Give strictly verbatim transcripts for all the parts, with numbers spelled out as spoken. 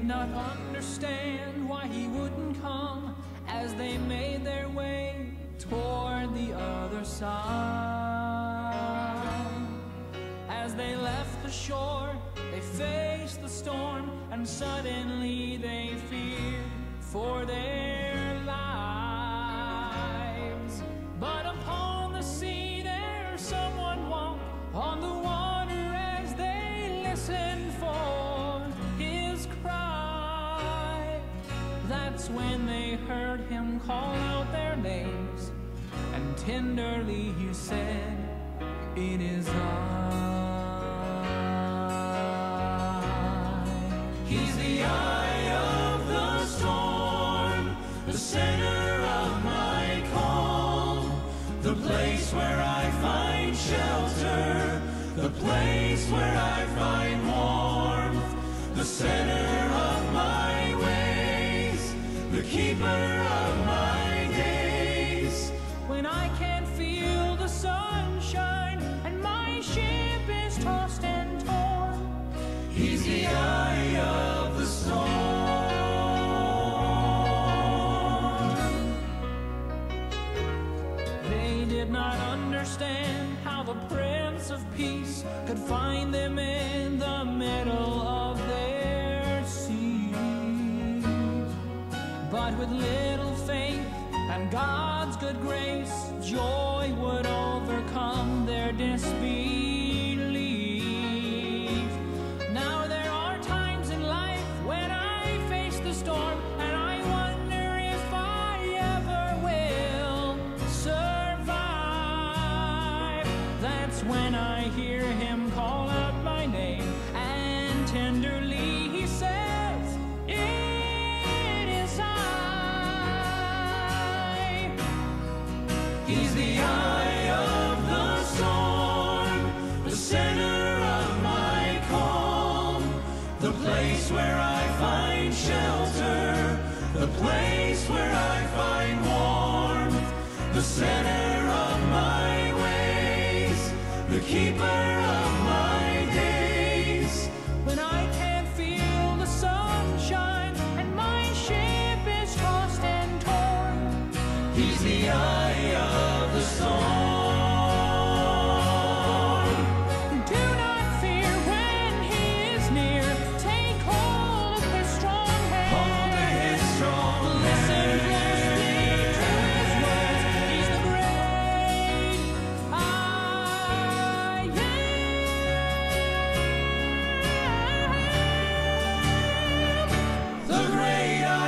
not understand why he wouldn't come as they made their way toward the other side. As they left the shore, they faced the storm, and suddenly they feared for their lives. But upon the sea there someone walked on the water as they listened for his cry. That's when they heard him call out their names, and tenderly he said, "It is I." He's the eye of the storm, the center of my calm, the place where I find shelter, the place where I find warmth, the center of my ways, the keeper of my days. When I can't feel the sunshine and my ship is tossed and torn, he's the eye of the storm. They did not understand how the Prince of Peace could find them in the middle of their sea. But with little faith and God's good grace, joy would overcome their disbelief. Now there are times in life when I face the storm, and I wonder if I ever will survive. That's when I hear him call out my name, and tenderly he says, "It is I." He's the eye of the storm, the center of my calm, the place where I find shelter, the place where I find warmth, the center of my ways, the keeper of my days. When I can't feel the sunshine and my ship is tossed and torn, he's the eye of the storm. Do not fear when he is near. Take hold of his strong hand. Hold to his strong Listen closely to his words. He's the great I am. The great I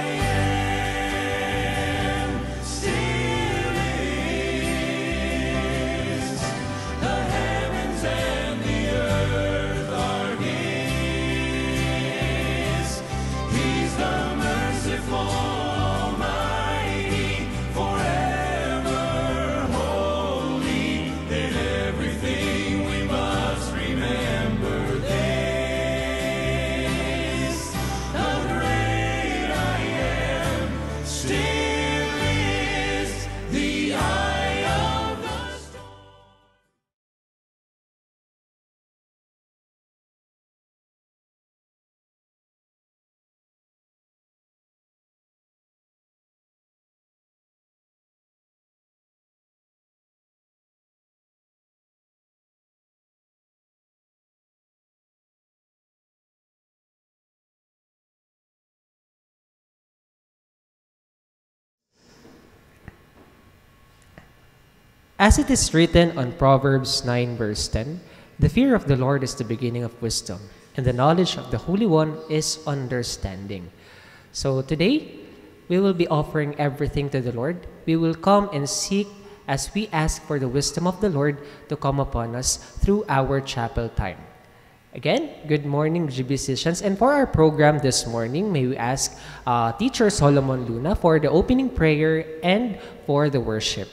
am still is. The heavens and the earth are his. He's the merciful Almighty, forever holy. In everything we must remember this. The great I am still is the eye of the storm. As it is written on Proverbs nine verse ten, the fear of the Lord is the beginning of wisdom, and the knowledge of the Holy One is understanding. So today, we will be offering everything to the Lord. We will come and seek as we ask for the wisdom of the Lord to come upon us through our chapel time. Again, good morning, G B musicians. And for our program this morning, may we ask uh, Teacher Solomon Luna for the opening prayer and for the worship.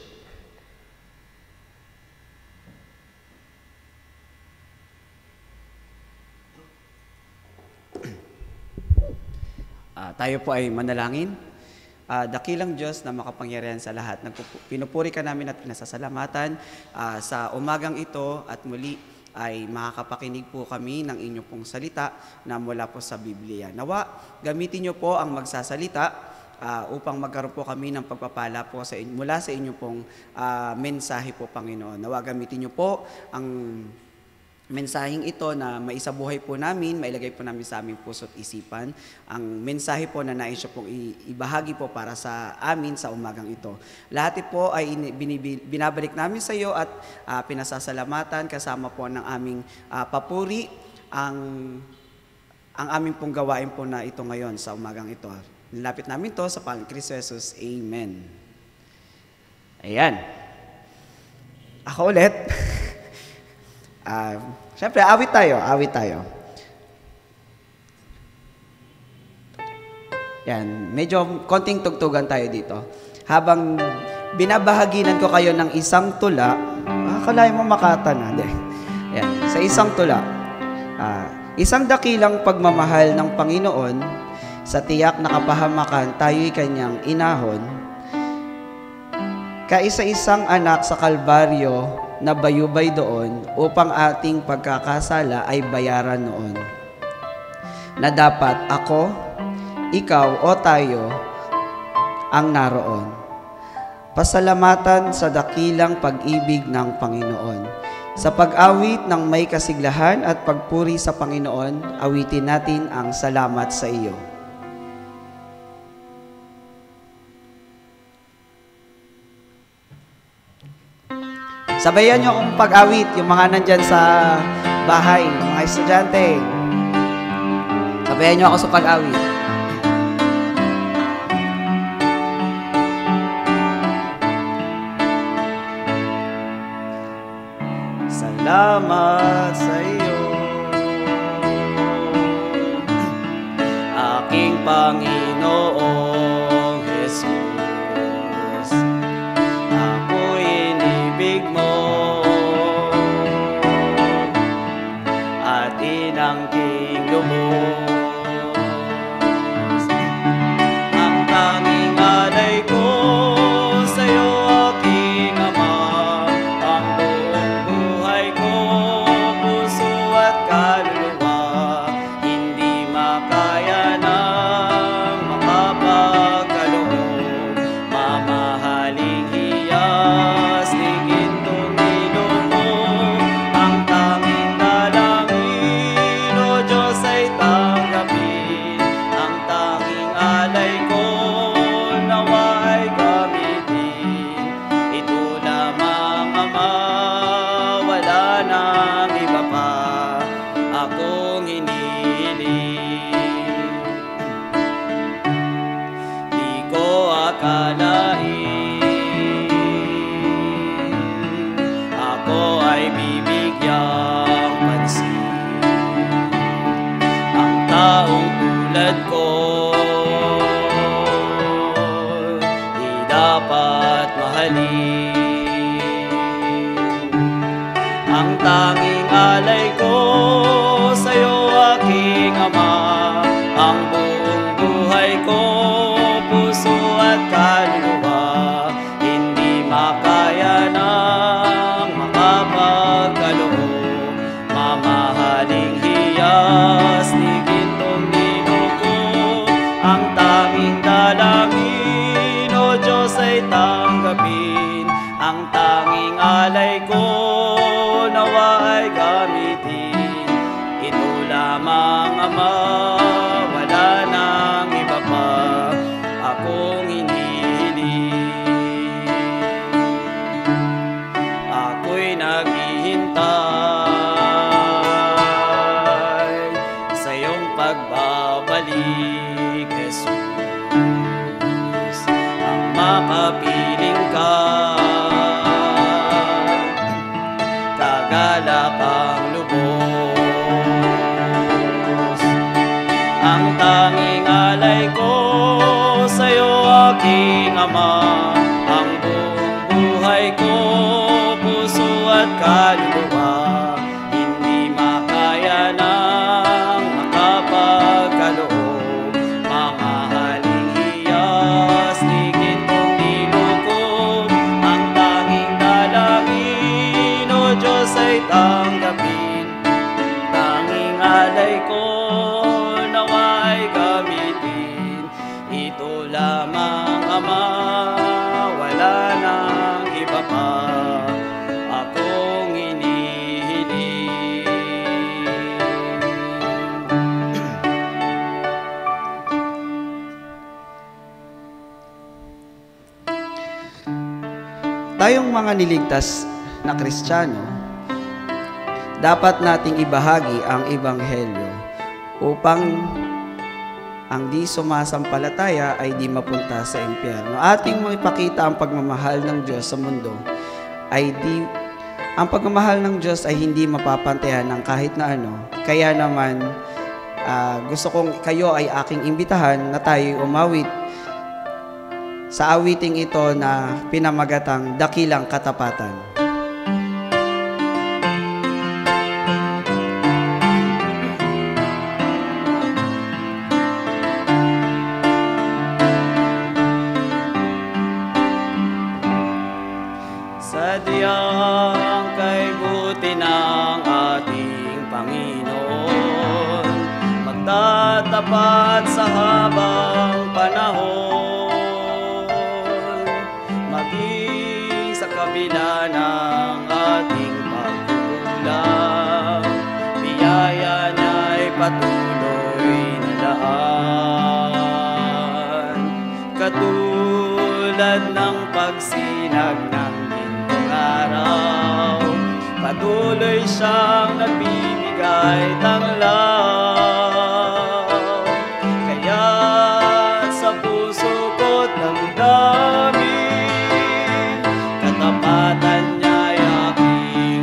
Ah, tayo po ay manalangin. Uh, dakilang Diyos na makapangyarihan sa lahat. Nagpupu- pinupuri ka namin at pinasasalamatan uh, sa umagang ito at muli ay makakapakinig po kami ng inyo pong salita na mula po sa Biblia. Nawa, gamitin niyo po ang magsasalita Uh, upang magkaroon po kami ng pagpapala po sa inyo, mula sa inyo pong uh, mensahe po, Panginoon. Nawa gamitin niyo po ang mensaheng ito na maisabuhay po namin, mailagay po namin sa aming puso't isipan. Ang mensahe po na nais siya pong ibahagi po para sa amin sa umagang ito. Lahat po ay binabalik namin sa iyo at uh, pinasasalamatan kasama po ng aming uh, papuri ang, ang aming pong gawain po na ito ngayon sa umagang ito. Nilapit namin to sa pangalan ni Kristo Jesus. Amen. Ayan. Ako ulit. uh, Siyempre, awit tayo. Awit tayo. Yan. Medyo konting tugtugan tayo dito. Habang binabahaginan ko kayo ng isang tula, akalain mo makata na. Yan. Sa isang tula. Uh, isang dakilang pagmamahal ng Panginoon, sa tiyak na kapahamakan, tayo'y kanyang inahon. Kaisa-isang anak sa Kalbaryo na bayubay doon upang ating pagkakasala ay bayaran noon. Na dapat ako, ikaw o tayo ang naroon. Pasalamatan sa dakilang pag-ibig ng Panginoon. Sa pag-awit ng may kasiglahan at pagpuri sa Panginoon, awitin natin ang salamat sa iyo. Sabayan niyo akong pag-awit, yung mga nandyan sa bahay, mga estudyante. Sabayan niyo ako sa pag-awit. Salamat sa iyo, aking Panginoong Jesus. Ako'y inibig mo at inangking lubos. Ang tanging alay ko sa'yo, aking Ama, ang buong buhay ko, puso at kaluluwa, hindi makaya ng makapagkaloob. Mamahaling hiyas, ni gintong ilong mo, ang tanging dalangin, O Diyos, ay tanggapin. Ang tanging alay ko, nawa ay gamitin. Ito lamang, Ama, wala nang iba pa akong hinihiling. Di ko akalain ako ay bibigyang pansin. Ang taong tulad ko di dapat mahalin. Ang tanging alay ko sa'yo, aking Ama, ang buong buhay ko, puso at kaluluwa, hindi makaya ng makapagkaloob. Mamahaling hiyas, ni gintong ninuko, ang tanging dalangin, O Diyos, ay tanggapin. Ang tanging alay ko, nawa ay gamitin. Ito lamang, Ama, wala nang iba pa akong hinihiling. Ako'y naghihintay sa iyong pagbabalik, Jesus. Ang makapiling ka, kagalak ang lubos. Ang tanging alay ko sa'yo, aking Ama, ang buong buhay ko, puso at kaluluwa, hindi makaya ng makapagkaloob. Mamahaling hiyas, ni gintong nilukob, ang tanging dalangin, O Diyos, ay tanggapin. pa akong inihiling. Tayong mga niligtas na Kristiyano, dapat nating ibahagi ang Ebanghelyo upang ang di sumasampalataya ay di mapunta sa impyerno. Ating ipakita ang pagmamahal ng Diyos sa mundo ay di ang pagmamahal ng Diyos ay hindi mapapantayan ng kahit na ano. Kaya naman uh, gusto kong kayo ay aking imbitahan na tayo umawit sa awiting ito na pinamagatang Dakilang Katapatan. Sadyang kay buti ng ating Panginoon, magtatapat sa habang panahon, maging sa kabila ng ating pagkukulang, biyaya niya'y patuloy na daan. Katulad ng pagsinag ng gintong araw, patuloy siyang nagbibigay tanglaw. Kaya sa puso ko't damdamin, katapatan niya'y aking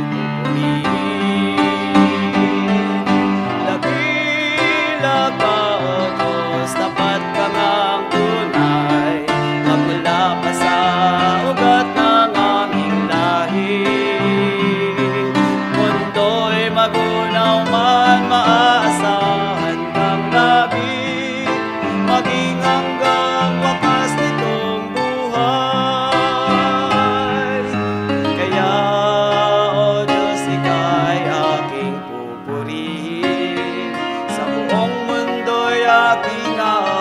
pupurihin. Dakila ka, O Diyos, tapat ka ngang tunay, magmula pa sa ugat ng aming lahi. Mundo'y magunaw man, maaasahan kang lagi, maging hanggang wakas nitong buhay. Kaya, O Diyos, ika'y aking pupurihin, sa buong mundo'y aking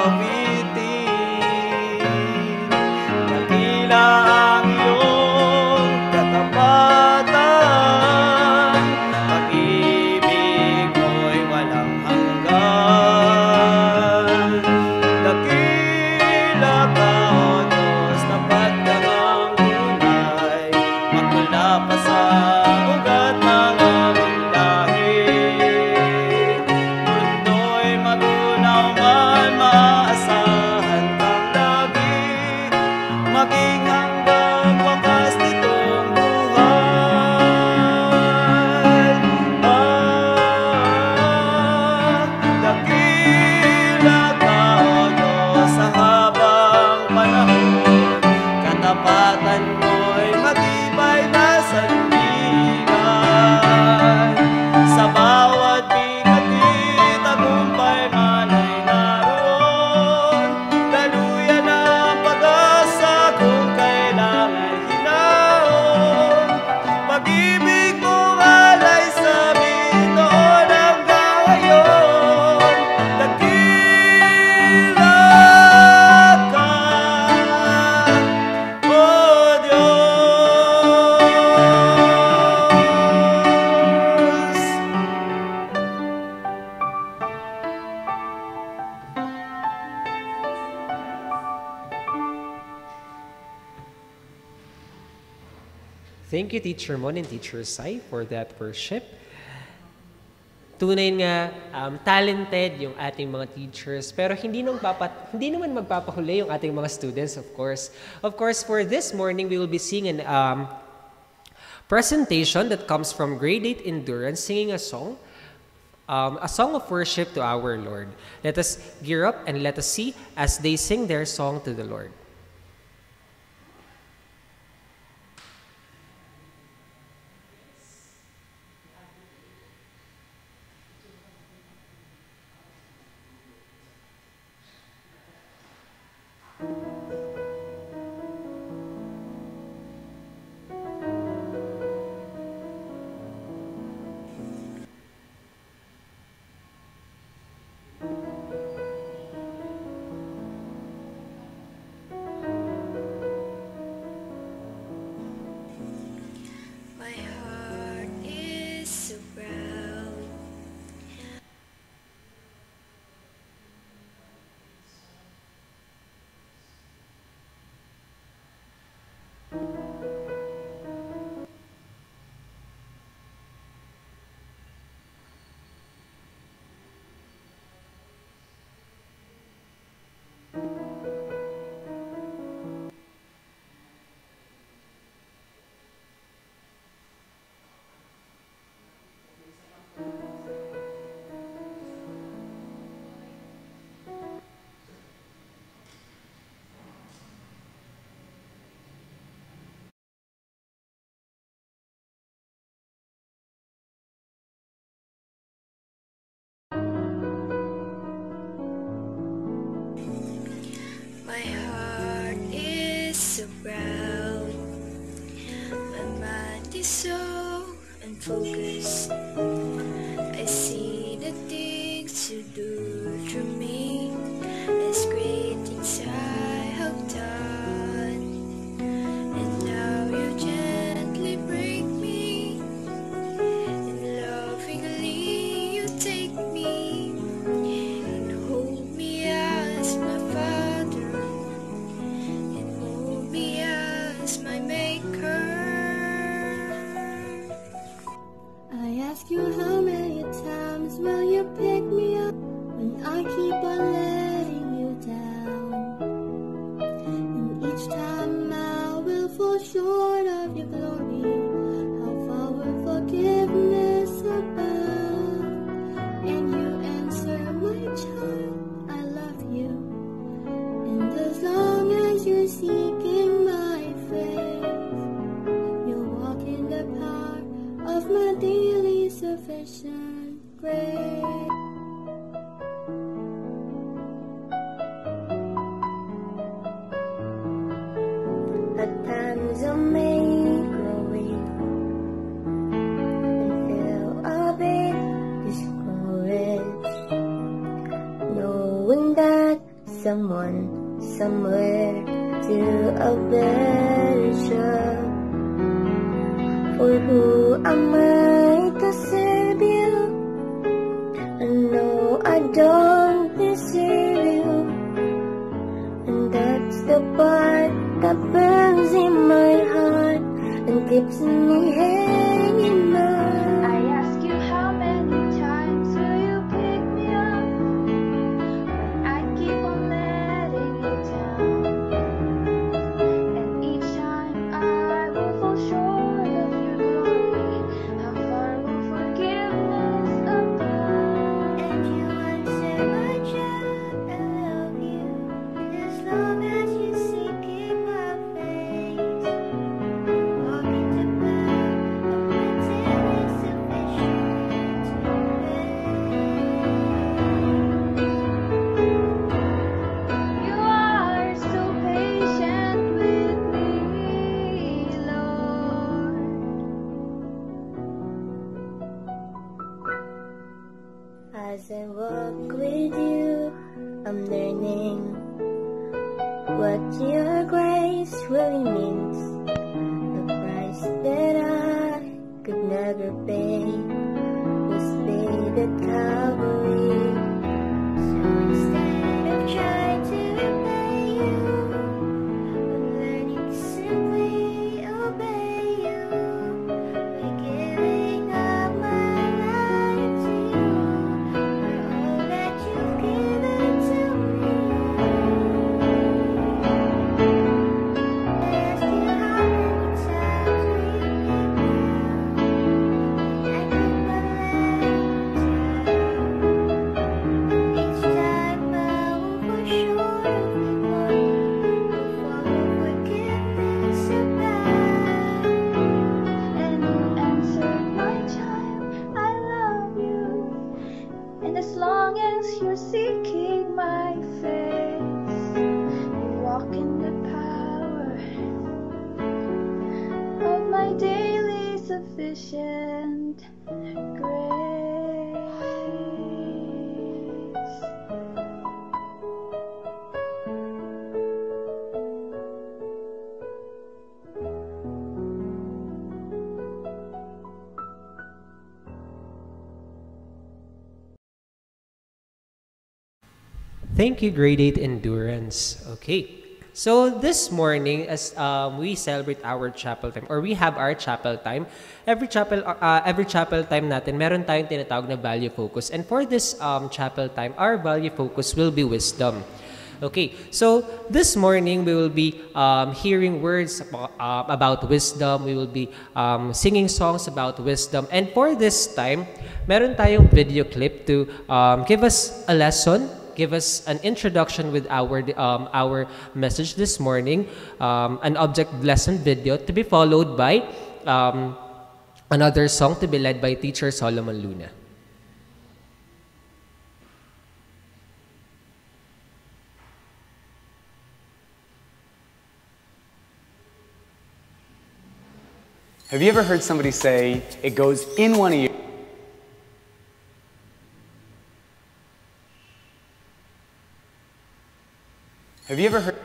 aawitin. Dakila ang iyong katapatan, pag-ibig mo'y walang hanggan. Dakila ka, O Diyos, tapat ka ngang tunay, magmula pa sa ugat ng aming lahi. Mundo'y magunaw man, maaasahan kang lagi, maging hanggang wakas nitong buhay. Ah, dakila ka, O Diyos, sa habang panahon, katapatan mo'y matibay na sandigan. Sa bawat bigati, tagumpay man ay naroon, daluyan ang pag-asa kung kailangan hinaon. Pag-ibig mong alay sa amin noon hanggang ngayon, dakila ka, O Diyos. Thank you, Teacher Mon and Teacher Sai, for that worship. Tunay nga, um, talented yung ating mga teachers, pero hindi, nang papat, hindi naman magpapahuli yung ating mga students, of course. Of course, for this morning, we will be seeing an um, presentation that comes from Grade eight Endurance, singing a song, um, a song of worship to our Lord. Let us gear up and let us see as they sing their song to the Lord. so proud. My mind is so unfocused. I see the things you do through me as great things I have done. And now you gently break me, and lovingly you take me and hold me as my father and mold me as my maker. I ask you how many times will you pick me up when I keep on letting you down. And each time I will fall short of your glory. How far will forgiveness abound? And you answer, my child, I love you. And as long as you're seeking my faith, you'll walk in the power of my daily sufficient grace. At times I may grow weak and feel a bit discouraged, knowing that someone somewhere do a better job. For who am I to serve you? I know I don't deserve you, and that's the part that burns in my heart and keeps me hanging on. I ask you how many times will you pick me up when I keep on letting you down. And each time I will fall short of your glory. How far will forgiveness abound? And you answer, my child, I love you. As long as you seek in my face, walk in the path of my daily sufficient You are so patient with me, Lord. As I walk with you, I'm learning what your grace really means. The price that I could never pay was paid at Calvary. So instead of trying to repay you, I'm learning to simply obey you. By giving up my life to you, for all that you've given to me. I ask you how many times will you pick me up when I keep on letting you down. Each time I will fall short of your glory. How far will forgiveness abound? And you answered, my child, I love you. And as long as you're seeking my face, you walk in the power of my daily sufficient grace. Thank you, Grade eight Endurance. Okay. So this morning, as um, we celebrate our chapel time, or we have our chapel time, every chapel, uh, every chapel time natin, meron tayong tinatawag na value focus. And for this um, chapel time, our value focus will be wisdom. Okay, so this morning we will be um, hearing words about, uh, about wisdom. We will be um, singing songs about wisdom. And for this time, meron tayong video clip to um, give us a lesson, give us an introduction with our um, our message this morning, um, an object lesson video to be followed by um, another song to be led by Teacher Solomon Luna. Have you ever heard somebody say, it goes in one ear? Have you ever heard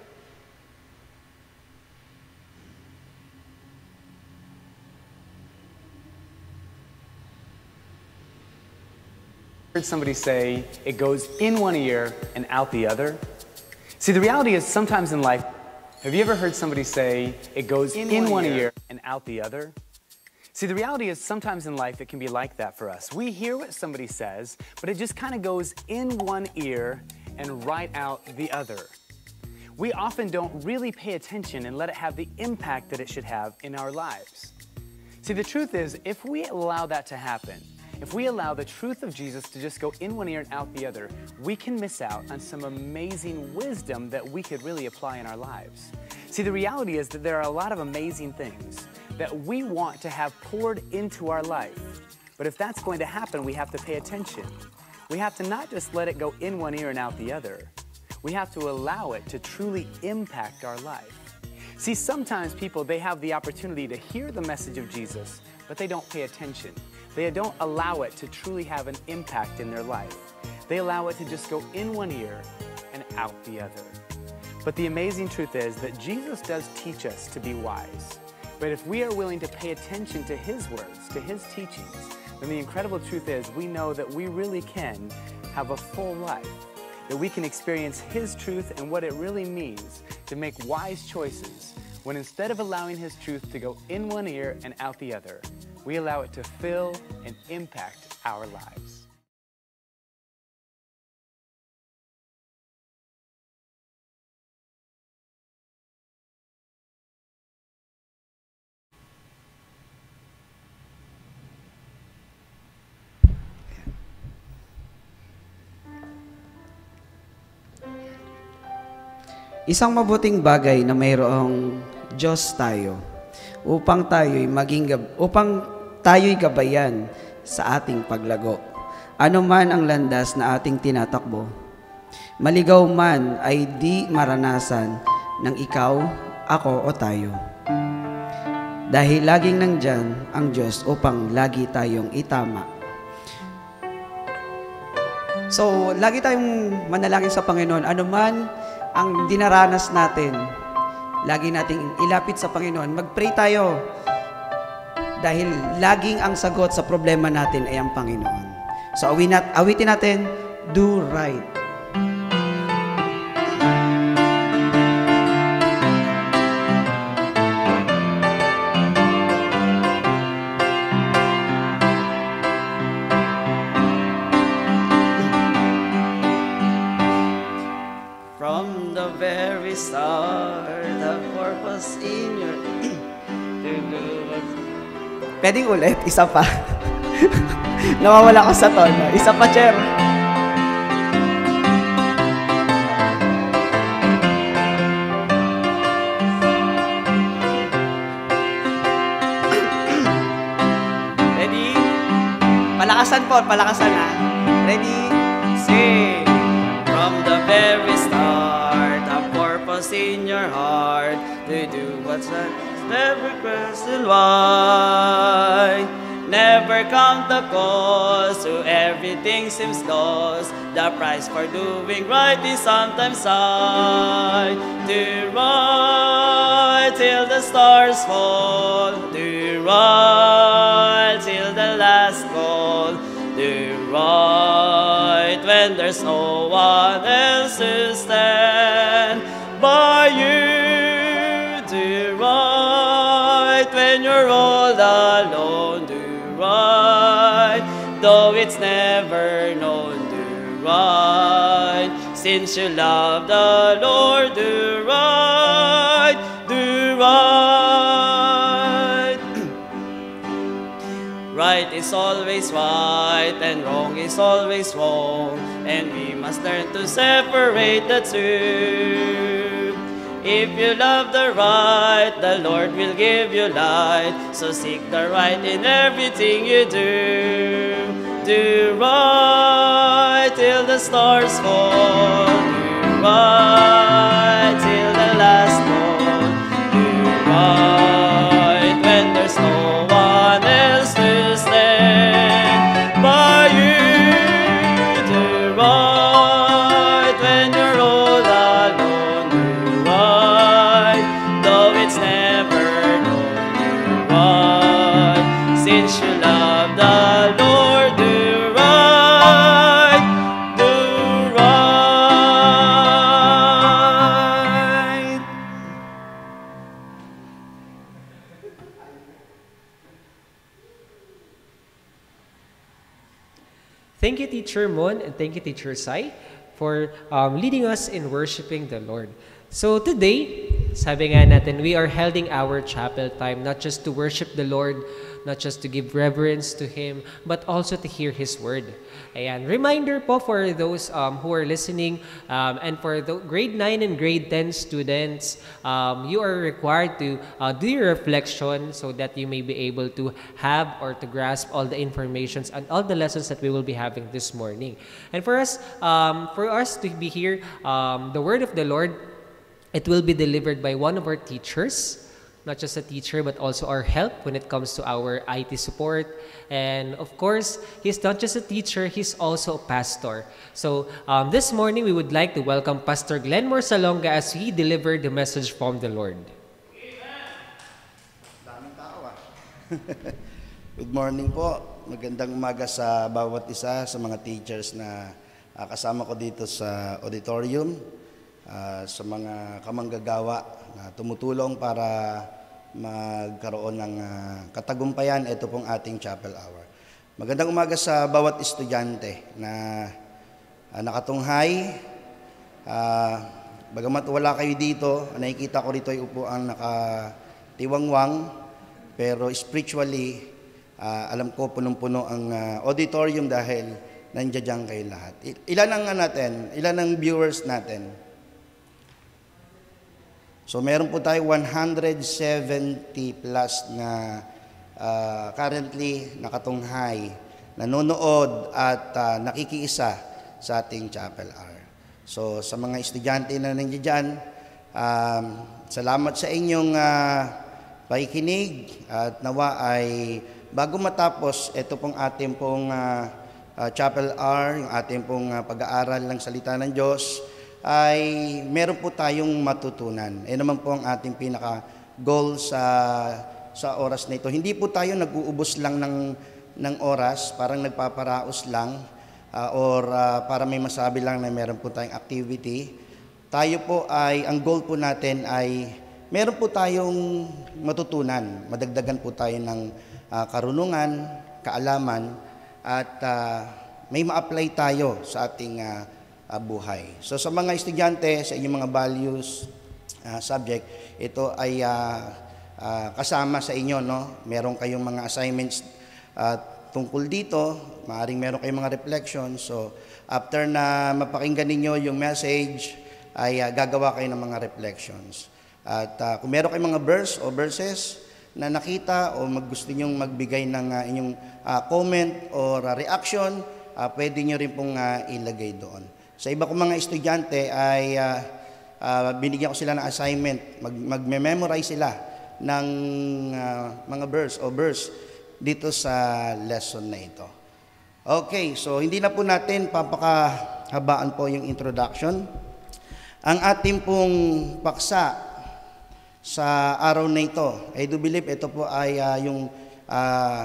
heard somebody say, it goes in one ear and out the other? See, the reality is sometimes in life, have you ever heard somebody say, it goes in, in one, one ear. ear and out the other? See, the reality is sometimes in life it can be like that for us. We hear what somebody says, but it just kind of goes in one ear and right out the other. We often don't really pay attention and let it have the impact that it should have in our lives. See, the truth is, if we allow that to happen, if we allow the truth of Jesus to just go in one ear and out the other, we can miss out on some amazing wisdom that we could really apply in our lives. See, the reality is that there are a lot of amazing things that we want to have poured into our life. But if that's going to happen, we have to pay attention. We have to not just let it go in one ear and out the other. We have to allow it to truly impact our life. See, sometimes people, they have the opportunity to hear the message of Jesus, but they don't pay attention. They don't allow it to truly have an impact in their life. They allow it to just go in one ear and out the other. But the amazing truth is that Jesus does teach us to be wise. But if we are willing to pay attention to His words, to His teachings, then the incredible truth is we know that we really can have a full life, that we can experience His truth and what it really means to make wise choices when instead of allowing His truth to go in one ear and out the other, we allow it to fill and impact our lives. Isang mabuting bagay na mayroong Diyos tayo upang tayo'y maging gab- upang tayo'y gabayan sa ating paglago. Ano man ang landas na ating tinatakbo, maligaw man ay di maranasan ng ikaw, ako o tayo. Dahil laging nandyan ang Diyos upang lagi tayong itama. So, lagi tayong manalangin sa Panginoon, ano man ang dinaranas natin, lagi nating ilapit sa Panginoon. Mag-pray tayo dahil laging ang sagot sa problema natin ay ang Panginoon. So awin nat awitin natin, do right. From the very start, the purpose in your to do what... Pwedeng ulit, isa pa. Nawawala ko sa tono. Isa pa, Cher. Ready? Palakasan po, palakasan na. Ready? Sing. From the very start, a purpose in your heart to do what's right. Never question why. Never count the cost, so everything seems lost. The price for doing right is sometimes high. Do right till the stars fall. Do right till the last call. Do right when there's no one else to stand by you. Do right when you're all alone. Do right though it's never known. Do right since you love the Lord. Do right, do right. Right is always right and wrong is always wrong, and we must learn to separate the two. If you love the right, the Lord will give you light. So seek the right in everything you do. Do right till the stars fall. Do right till the last call. Do right when there's Thank you, Teacher Mon, and thank you, Teacher Sai, for um, leading us in worshiping the Lord. So today, sabi nga natin, we are holding our chapel time not just to worship the Lord, not just to give reverence to Him, but also to hear His Word. Ayan, reminder po for those um, who are listening um, and for the grade nine and grade ten students, um, you are required to uh, do your reflection so that you may be able to have or to grasp all the informations and all the lessons that we will be having this morning. And for us, um, for us to be here, um, the Word of the Lord, it will be delivered by one of our teachers, not just a teacher, but also our help when it comes to our I T support. And of course, he's not just a teacher, he's also a pastor. So um, this morning, we would like to welcome Pastor Glenmore Salonga as he delivered the message from the Lord. Daming tao ah. Good morning po. Magandang umaga sa bawat isa sa mga teachers na uh, kasama ko dito sa auditorium. Uh, sa mga kamanggagawa na tumutulong para magkaroon ng uh, katagumpayan, ito pong ating chapel hour. Magandang umaga sa bawat estudyante na uh, nakatunghay. Uh, bagamat wala kayo dito, nakikita ko rito ay upuan nakatiwangwang, pero spiritually, uh, alam ko punong-puno ang uh, auditorium dahil nandiyan kayo lahat. Ilan ang uh, natin, ilan ang viewers natin? So meron po tayo one hundred seventy plus na uh, currently nakatunghay, nanonood at uh, nakikiisa sa ating chapel hour. So sa mga estudyante na nandiyan, um, salamat sa inyong uh, pakikinig at nawa ay bago matapos ito pong ating pong uh, uh, chapel hour, yung ating pong uh, pag-aaral ng salita ng Diyos, ay meron po tayong matutunan. Eh naman po ang ating pinaka-goal sa, sa oras na ito. Hindi po tayo nag-uubos lang ng, ng oras, parang nagpaparaos lang, uh, or uh, para may masabi lang na meron po tayong activity. Tayo po ay, ang goal po natin ay meron po tayong matutunan. Madagdagan po tayo ng uh, karunungan, kaalaman, at uh, may ma-apply tayo sa ating uh, Uh, buhay. So sa mga estudyante, sa inyong mga values uh, subject, ito ay uh, uh, kasama sa inyo, no? Meron kayong mga assignments uh, tungkol dito, maaring meron kayong mga reflections. So after na mapakinggan ninyo yung message, ay uh, gagawa kayo ng mga reflections. At uh, kung meron kayong mga verse o verses na nakita o mag gusto nyong magbigay ng uh, inyong uh, comment or uh, reaction, uh, pwede nyo rin pong uh, ilagay doon. Sa iba kong mga estudyante ay uh, uh, binigyan ko sila ng assignment. Mag, magme-memorize sila ng uh, mga verse o verse dito sa lesson na ito. Okay, so hindi na po natin papakahabaan po yung introduction. Ang ating pong paksa sa araw na ito, I do believe ito po ay uh, yung uh,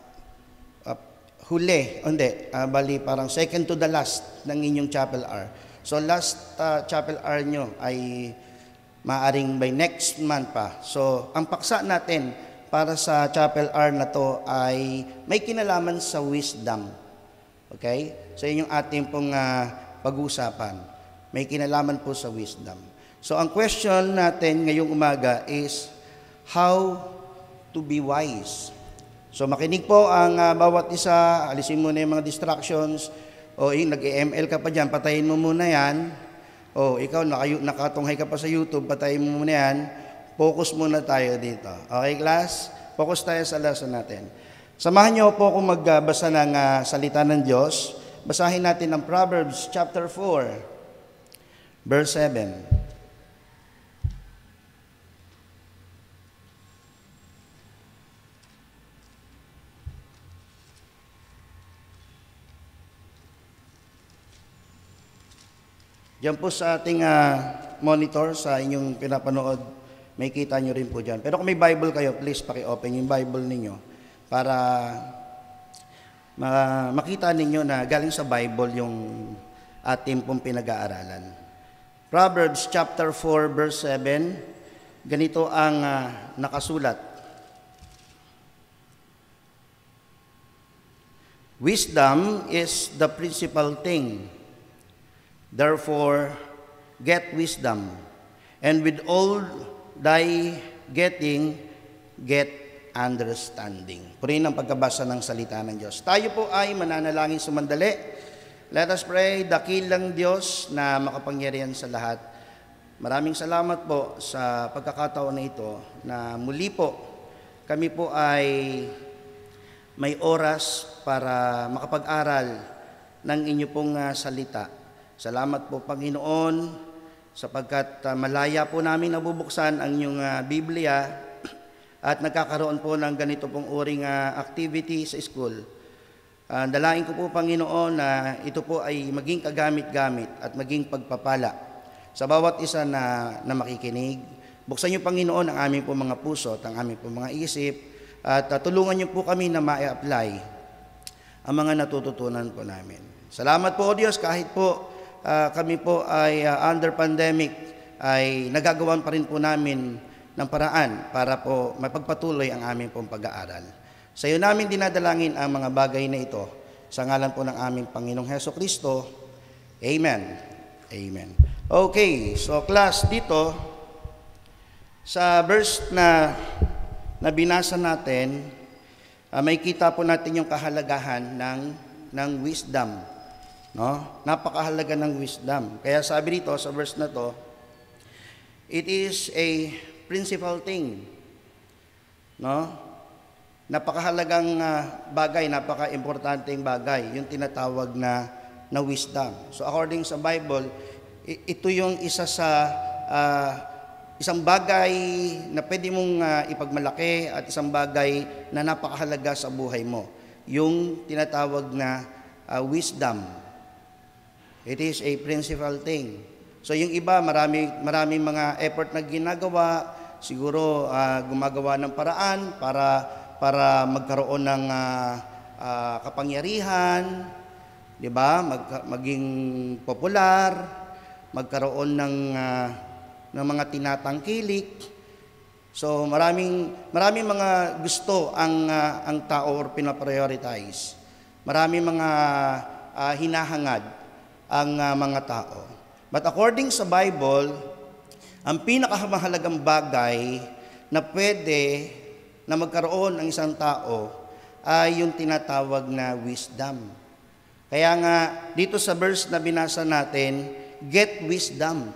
huli, hindi, uh, bali parang second to the last ng inyong chapel hour. So last uh, chapel hour nyo ay maaring by next month pa. So ang paksa natin para sa chapel hour na to ay may kinalaman sa wisdom. Okay? So yun yung ating pong uh, pag-uusapan. May kinalaman po sa wisdom. So ang question natin ngayong umaga is how to be wise. So makinig po ang uh, bawat isa, alisin mo na yung mga distractions. O eh, nag-E M L ka pa dyan, patayin mo muna yan. O ikaw, nakayu- nakatunghay ka pa sa YouTube, patayin mo muna yan. Focus muna tayo dito. Okay, class? Focus tayo sa lesson natin. Samahan niyo po kung magbasa ng uh, salita ng Diyos. Basahin natin ang Proverbs chapter four, verse seven. Diyan po sa ating uh, monitor, sa inyong pinapanood, may kita nyo rin po dyan. Pero kung may Bible kayo, please paki-open yung Bible ninyo para ma- makita ninyo na galing sa Bible yung ating pong pinag-aaralan. Proverbs chapter four, verse seven, ganito ang uh, nakasulat. Wisdom is the principal thing. Therefore, get wisdom. And with all thy getting, get understanding. Purihin ang pagkabasa ng salita ng Diyos. Tayo po ay mananalangin sumandali. Let us pray. Dakilang Diyos na makapangyarihan sa lahat. Maraming salamat po sa pagkakataon na ito na muli po kami po ay may oras para makapag-aral ng inyo pong uh, salita. Salamat po Panginoon sapagkat uh, malaya po namin nabubuksan ang inyong uh, Biblia at nagkakaroon po ng ganito pong uring uh, activity sa school. Uh, dalain ko po Panginoon na ito po ay maging kagamit-gamit at maging pagpapala sa bawat isa na, na makikinig. Buksan niyo Panginoon ang aming po mga puso at ang aming po mga isip at uh, tulungan niyo po kami na ma-apply ang mga natututunan po namin. Salamat po o Diyos kahit po uh, kami po ay uh, under pandemic ay nagagawan pa rin po namin ng paraan para po mapagpatuloy ang aming pong pag-aaral. Sa iyo namin dinadalangin ang mga bagay na ito sa ngalan po ng aming Panginoong Hesukristo. Amen. Amen. Okay, so class dito sa verse na na binasa natin, uh, may kita po natin yung kahalagahan ng ng wisdom, no? Napakahalaga ng wisdom. Kaya sabi dito sa verse na to, it is a principal thing, no? Napakahalagang uh, bagay, napaka-importanteng bagay, yung tinatawag na na wisdom. So according sa Bible, ito yung isa sa uh, isang bagay na pwede mong uh, ipagmalaki at isang bagay na napakahalaga sa buhay mo. Yung tinatawag na uh, wisdom. It is a principal thing. So yung iba, marami, maraming mga effort na ginagawa, siguro uh, gumagawa ng paraan para, para magkaroon ng uh, uh, kapangyarihan, di ba? Mag, maging popular, magkaroon ng uh, ng mga tinatangkilik. So maraming maraming mga gusto ang uh, ang tao or pinaprioritize. Maraming mga uh, hinahangad ang uh, mga tao. But according sa Bible, ang pinakamahalagang bagay na pwede na magkaroon ang isang tao ay yung tinatawag na wisdom. Kaya nga dito sa verse na binasa natin, get wisdom,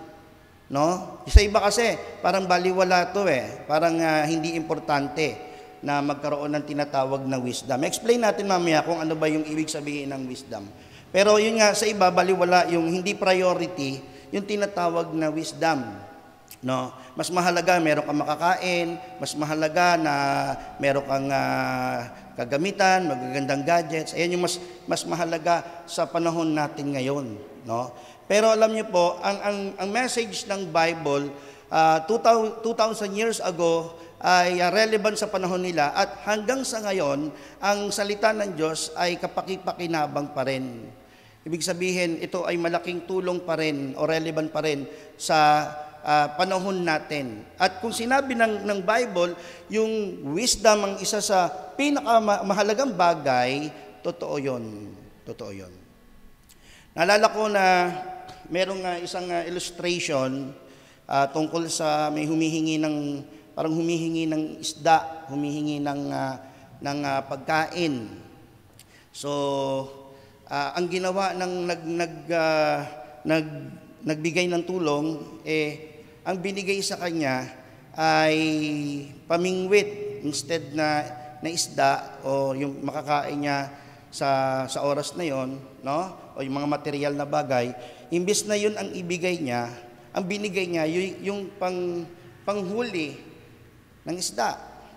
no? Sa iba kasi parang baliwala to eh, parang uh, hindi importante na magkaroon ng tinatawag na wisdom. Explain natin mamaya kung ano ba yung ibig sabihin ng wisdom. Pero yun nga sa iba baliwala yung hindi priority, yung tinatawag na wisdom, no? Mas mahalaga meron kang makakain, mas mahalaga na meron kang uh, kagamitan, magagandang gadgets. Ayan yung mas mas mahalaga sa panahon natin ngayon, no? Pero alam niyo po, ang, ang, ang message ng Bible, uh, two thousand years ago, ay uh, relevant sa panahon nila at hanggang sa ngayon, ang salita ng Diyos ay kapaki-pakinabang pa rin. Ibig sabihin, ito ay malaking tulong pa rin o relevant pa rin sa uh, panahon natin. At kung sinabi ng, ng Bible, yung wisdom ang isa sa pinakamahalagang bagay, totoo yun. Totoo yun. Naalala ko na merong uh, isang uh, illustration uh, tungkol sa may humihingi ng parang humihingi ng isda, humihingi ng uh, ng uh, pagkain. So uh, ang ginawa ng nag nag uh, nag nagbigay ng tulong eh ang binigay sa kanya ay pamingwit instead na na isda o yung makakain niya sa sa oras na yon, no? O yung mga material na bagay, imbes na yun ang ibigay niya, ang binigay niya yung, yung pang panghuli ng isda.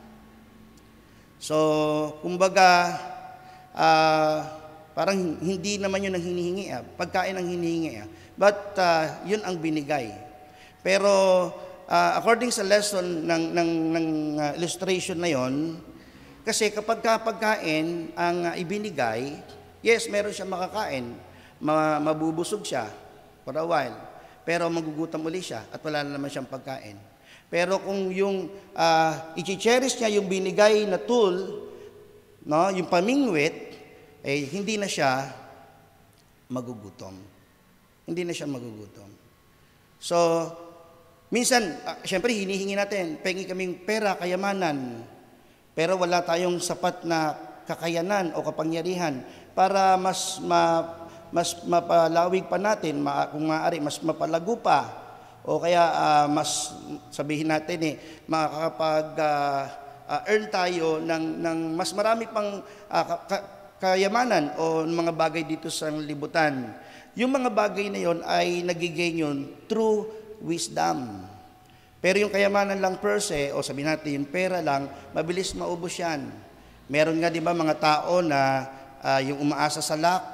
So, kumbaga uh, parang hindi naman yun ang hinihingi, ah. Pagkain ang hinihingi, ah. But uh, yun ang binigay. Pero uh, according sa lesson ng ng ng uh, illustration na yon, kasi kapag pagkain ang uh, ibinigay, yes, meron siya makakain, ma- mabubusog siya for a while, pero magugutom uli siya at wala na naman siyang pagkain. Pero kung yung uh, i-cherish niya yung binigay na tool, no, yung pamingwit, eh hindi na siya magugutom. Hindi na siya magugutom. So, minsan, uh, syempre hinihingi natin, pengi kaming pera, kayamanan, pero wala tayong sapat na kakayanan o kapangyarihan para mas ma, mas mapalawig pa natin, ma, kung maaari, mas mapalago pa, o kaya uh, mas sabihin natin eh, makakapag uh, uh, earn tayo ng, ng mas marami pang uh, ka, kayamanan o mga bagay dito sa libutan. Yung mga bagay na yon ay nagigain yun through wisdom. Pero yung kayamanan lang per se, o sabihin natin yung pera lang, mabilis maubos yan. Meron nga di ba mga tao na uh, yung umaasa sa luck,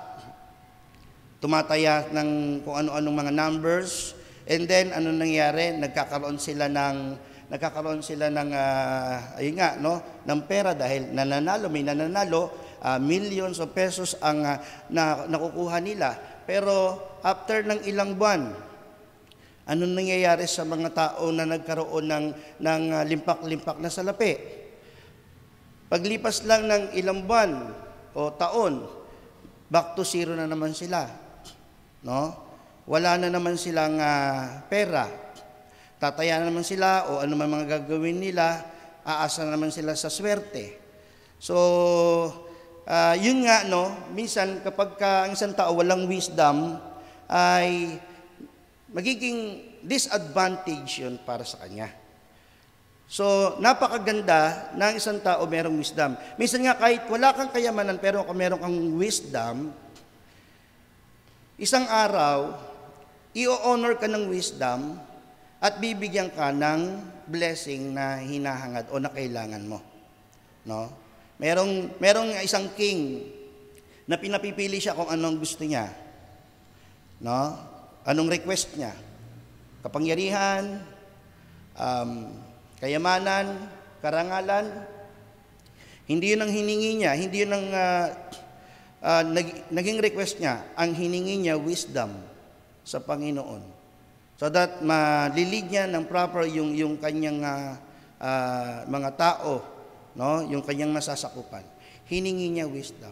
tumataya ng kung ano-anong mga numbers, and then ano nangyari, nagkakaroon sila ng nagkakaroon sila ng uh, ayun nga no, ng pera dahil nananalo, may nananalo, uh, millions of pesos ang uh, na, nakukuha nila. Pero after ng ilang buwan, ano nangyayari sa mga tao na nagkaroon ng ng uh, limpak-limpak na salapi? Paglipas lang ng ilang buwan o taon, back to zero na naman sila. No? Wala na naman silang uh, pera. Tataya na naman sila o ano man mga gagawin nila, aasa na naman sila sa swerte. So, uh, yun nga, no, minsan kapag ka ang isang tao walang wisdom, ay magiging disadvantage yun para sa kanya. So, napakaganda na ang isang tao merong wisdom. Minsan nga kahit wala kang kayamanan pero kung meron kang wisdom, isang araw, i-honor ka ng wisdom at bibigyan ka ng blessing na hinahangad o na kailangan mo. No? Merong, merong isang king na pinapipili siya kung anong gusto niya. No? Anong request niya? Kapangyarihan, um, kayamanan, karangalan. Hindi yun ang hiningi niya, hindi yun ang uh, uh, nag, naging request niya. Ang hiningi niya, wisdom sa Panginoon. So that malilid niya ng proper yung, yung kanyang uh, uh, mga tao, no? Yung kanyang nasasakupan. Hiningi niya wisdom.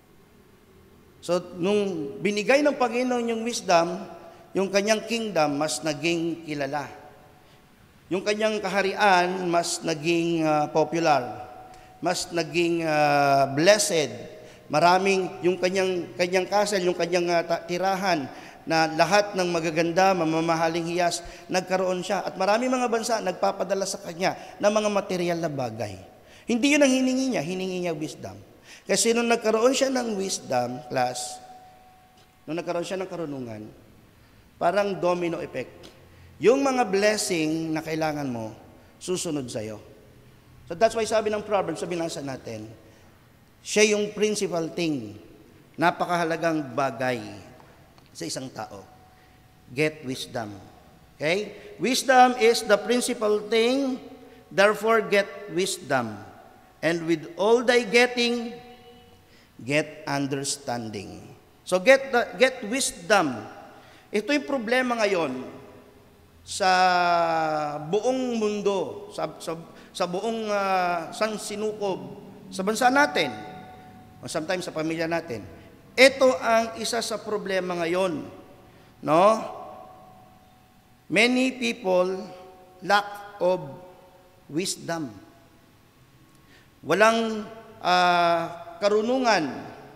So nung binigay ng Panginoon yung wisdom, yung kanyang kingdom mas naging kilala. Yung kanyang kaharian mas naging uh, popular, mas naging uh, blessed. Maraming yung kanyang kanyang castle, yung kanyang uh, tirahan na lahat ng magaganda, mamamahaling hiyas, nagkaroon siya. At maraming mga bansa nagpapadala sa kanya ng mga material na bagay. Hindi yun ang hiningi niya, hiningi niya wisdom. Kasi nung nagkaroon siya ng wisdom, class, nung nagkaroon siya ng karunungan, parang domino effect. Yung mga blessing na kailangan mo, susunod sa'yo. So that's why sabi ng Proverbs, sabi nasa natin, siya yung principal thing, napakahalagang bagay sa isang tao. Get wisdom. Okay? Wisdom is the principal thing, therefore get wisdom. And with all thy getting, get understanding. So get the, get wisdom. Ito yung problema ngayon sa buong mundo, sa, sa, sa buong uh, sansinukob, sa bansa natin, o sometimes sa pamilya natin. Ito ang isa sa problema ngayon. No? Many people lack of wisdom. Walang uh, karunungan.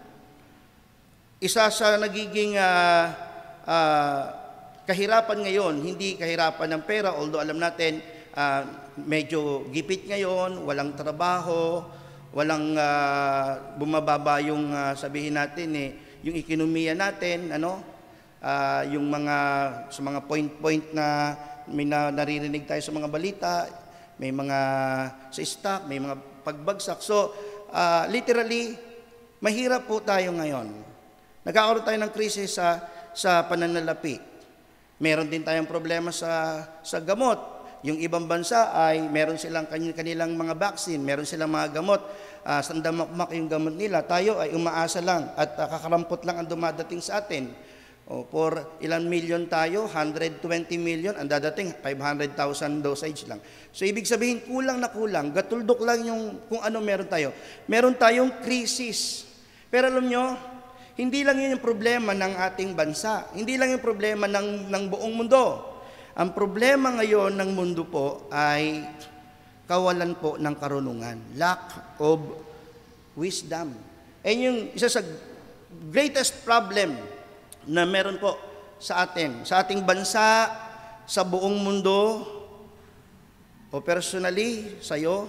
Isa sa nagiging uh, uh, kahirapan ngayon, hindi kahirapan ng pera, although alam natin, uh, medyo gipit ngayon, walang trabaho, walang uh, bumababa yung uh, sabihin natin, eh, yung ekonomiya natin, ano, uh, yung mga, sa mga point-point na may na, naririnig tayo sa mga balita, may mga sa stock, may mga pagbagsak. So, uh, literally, mahirap po tayo ngayon. Nagkakaroon tayo ng krisis sa, sa pananalapi. Meron din tayong problema sa, sa gamot. Yung ibang bansa ay meron silang kanilang mga vaccine, meron silang mga gamot, uh, sandamakmak yung gamot nila. Tayo ay umaasa lang at uh, kakarampot lang ang dumadating sa atin. O, for ilang million tayo, one hundred twenty million, ang dadating five hundred thousand dosage lang. So ibig sabihin, kulang na kulang, gatuldok lang yung kung ano meron tayo. Meron tayong krisis. Pero alam nyo, hindi lang yun yung problema ng ating bansa. Hindi lang yung problema ng, ng buong mundo. Ang problema ngayon ng mundo po ay kawalan po ng karunungan. Lack of wisdom. Ayun yung isa sa greatest problem na meron po sa atin. Sa ating bansa, sa buong mundo, o personally, sa'yo,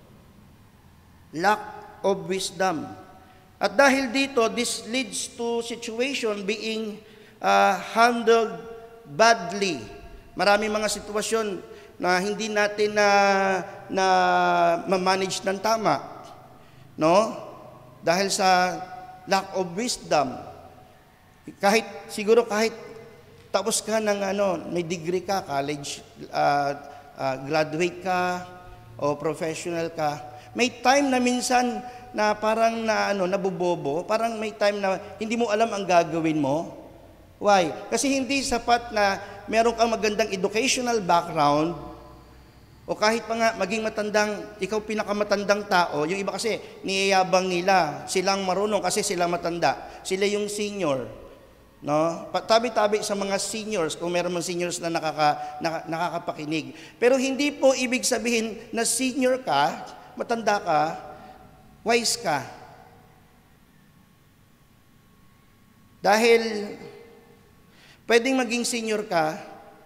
lack of wisdom. At dahil dito, this leads to situation being uh, handled badly. Maraming mga sitwasyon na hindi natin na, na ma-manage ng tama. No? Dahil sa lack of wisdom. Kahit, siguro kahit tapos ka ng ano, may degree ka, college, uh, uh, graduate ka, o professional ka, may time na minsan na parang na ano nabubobo, parang may time na hindi mo alam ang gagawin mo. Why? Kasi hindi sapat na meron kang magandang educational background o kahit pa nga maging matandang, ikaw pinakamatandang tao, yung iba kasi niyayabang nila, silang marunong kasi sila matanda. Sila yung senior. No? Tabi-tabi sa mga seniors, kung meron mga seniors na nakaka, naka, nakakapakinig. Pero hindi po ibig sabihin na senior ka, matanda ka, wise ka. Dahil pwedeng maging senior ka,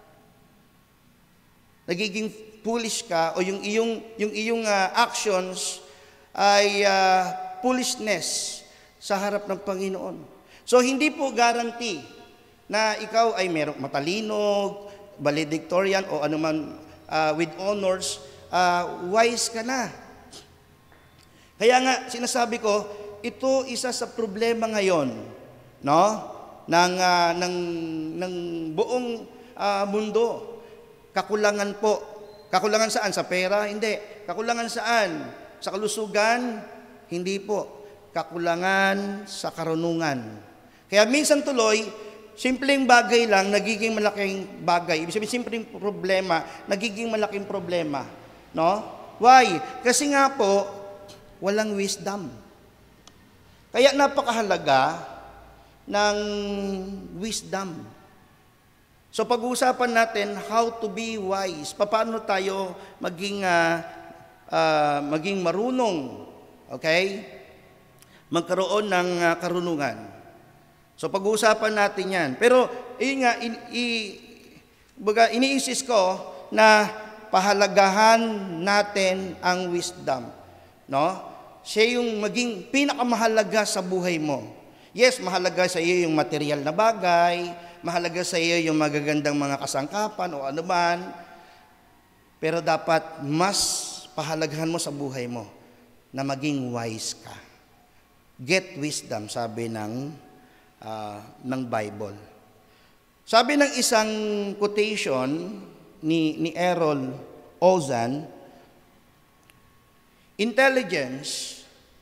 nagiging foolish ka, o yung iyong, yung iyong uh, actions ay uh, foolishness sa harap ng Panginoon. So hindi po guarantee na ikaw ay merong matalino, valedictorian, o anuman uh, with honors, uh, wise ka na. Kaya nga, sinasabi ko, ito isa sa problema ngayon, no? Ng, uh, ng, ng buong uh, mundo. Kakulangan po. Kakulangan saan? Sa pera? Hindi. Kakulangan saan? Sa kalusugan? Hindi po. Kakulangan sa karunungan. Kaya minsan tuloy, simpleng bagay lang, nagiging malaking bagay. Ibig sabihin, simpleng problema, nagiging malaking problema. No? Why? Kasi nga po, walang wisdom. Kaya napakahalaga ng wisdom. So pag-uusapan natin how to be wise. Paano tayo maging uh, uh, maging marunong, okay? Magkaroon ng uh, karunungan. So pag-uusapan natin 'yan. Pero ayun nga in, i, baga, iniinsist ko na pahalagahan natin ang wisdom, no? Siya yung maging pinakamahalaga sa buhay mo. Yes, mahalaga sa iyo yung material na bagay, mahalaga sa iyo yung magagandang mga kasangkapan o anuman, pero dapat mas pahalagahan mo sa buhay mo na maging wise ka. Get wisdom, sabi ng, uh, ng Bible. Sabi ng isang quotation ni, ni Errol Ozan, Intelligence,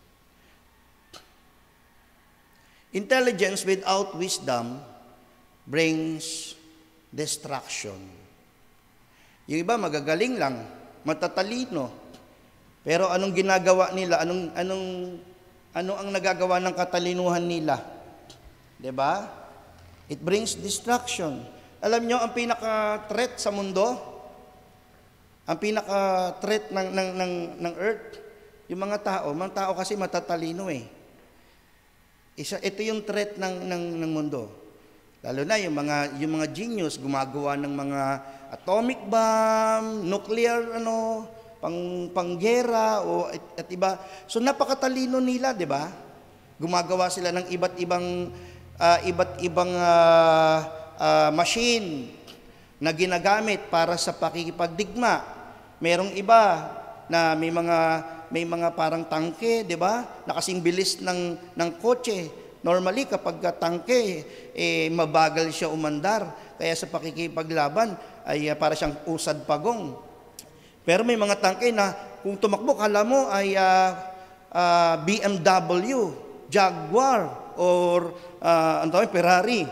intelligence without wisdom brings destruction. Yung iba magagaling lang, matatalino. Pero anong ginagawa nila? Anong anong ano ang nagagawa ng katalinuhan nila? 'Di ba? It brings destruction. Alam nyo ang pinaka-threat sa mundo? Ang pinaka-threat ng ng ng ng earth, yung mga tao, mga tao kasi matatalino eh. Isa, ito yung threat ng, ng, ng mundo. Lalo na yung mga, yung mga genius, gumagawa ng mga atomic bomb, nuclear, ano, pang, panggera, o at, at iba. So napakatalino nila, di ba? Gumagawa sila ng iba't ibang, uh, iba't ibang uh, uh, machine na ginagamit para sa pakikipagdigma. Merong iba na may mga may mga parang tangke, 'di ba? Na kasing bilis ng ng kotse. Normally kapag tangke eh mabagal siya umandar, kaya sa pakikipaglaban ay uh, para siyang usad pagong. Pero may mga tangke na kung tumakbo kala mo ay uh, uh, B M W, Jaguar or uh, ano tawag, Ferrari.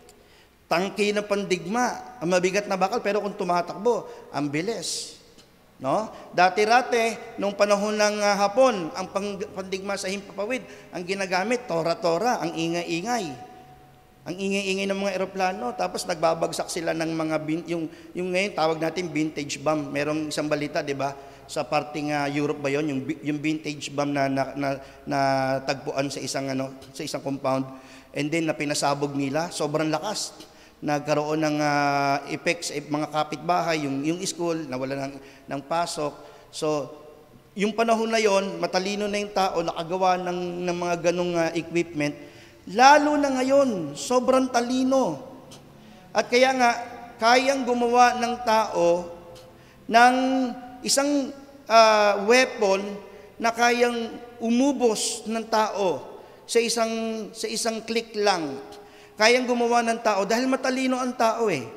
Tangke na pandigma, ang mabigat na bakal pero kung tumatakbo, ang bilis. No? Dati-rate, nung panahon ng ah, Hapon, ang pang- pandigma sa himpapawid, ang ginagamit, tora-tora, ang ingay-ingay. Ang ingay-ingay ng mga eroplano, tapos nagbabagsak sila ng mga, bin, yung, yung ngayon tawag natin vintage bomb. Merong isang balita, di ba? Sa parting ah, Europe ba yon, yung, bi- yung vintage bomb na, na, na, na tagpuan sa isang, ano, sa isang compound. And then, na pinasabog nila, sobrang lakas. Nagkaroon ng uh, effects sa mga kapitbahay, yung, yung school, nawala ng, ng pasok. So, yung panahon na yon, matalino na yung tao, nakagawa ng, ng mga ganong uh, equipment. Lalo na ngayon, sobrang talino. At kaya nga, kayang gumawa ng tao ng isang uh, weapon na kayang umubos ng tao sa isang, sa isang click lang. Kayang gumawa ng tao dahil matalino ang tao eh.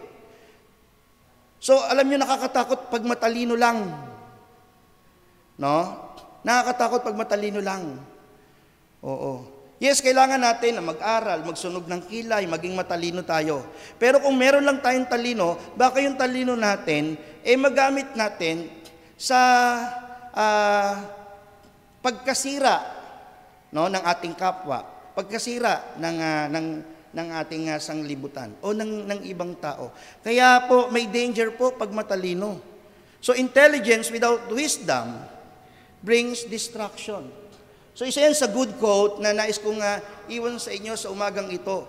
So, alam nyo, nakakatakot pag matalino lang. No? Nakakatakot pag matalino lang. Oo. Yes, kailangan natin na mag-aral, magsunog ng kilay, maging matalino tayo. Pero kung meron lang tayong talino, baka yung talino natin, eh magamit natin sa uh, pagkasira, no, ng ating kapwa, pagkasira ng, uh, ng ng ating uh, sanglibutan o ng, ng ibang tao. Kaya po, may danger po pag matalino. So, intelligence without wisdom brings destruction. So, isa yan sa good quote na nais kong uh, iwan sa inyo sa umagang ito.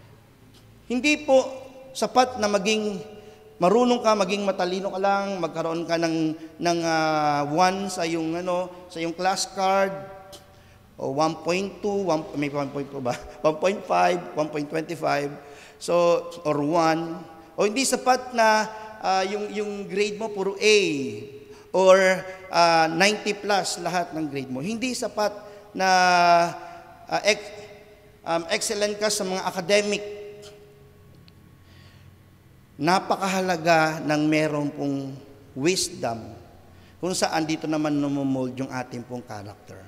Hindi po sapat na maging marunong ka, maging matalino ka lang, magkaroon ka ng, ng uh, one sa yung, ano, sa yung class card, o one point two, one, may one point two ba? one point five, one point two five, so, or one. O hindi sapat na uh, yung, yung grade mo puro A, or uh, ninety plus lahat ng grade mo. Hindi sapat na uh, ex, um, excellent ka sa mga academic. Napakahalaga ng meron pong wisdom kung saan dito naman numumold yung ating pong character.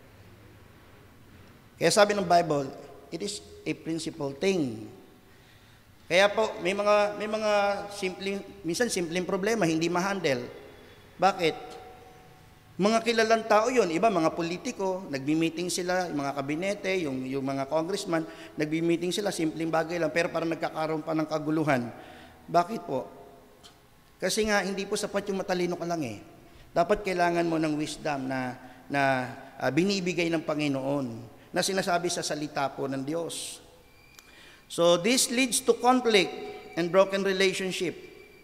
Kaya sabi ng Bible, it is a principal thing. Kaya po, may mga, may mga simpleng, minsan simpleng problema, hindi ma-handle. Bakit? Mga kilalang tao yon, iba mga politiko, nagbi-meeting sila, yung mga kabinete, yung, yung mga congressman, nagbi-meeting sila, simpleng bagay lang, pero parang nagkakaroon pa ng kaguluhan. Bakit po? Kasi nga, hindi po sapat yung matalino ka lang eh. Dapat kailangan mo ng wisdom na, na uh, binibigay ng Panginoon, na sinasabi sa salita po ng Diyos. So, this leads to conflict and broken relationship.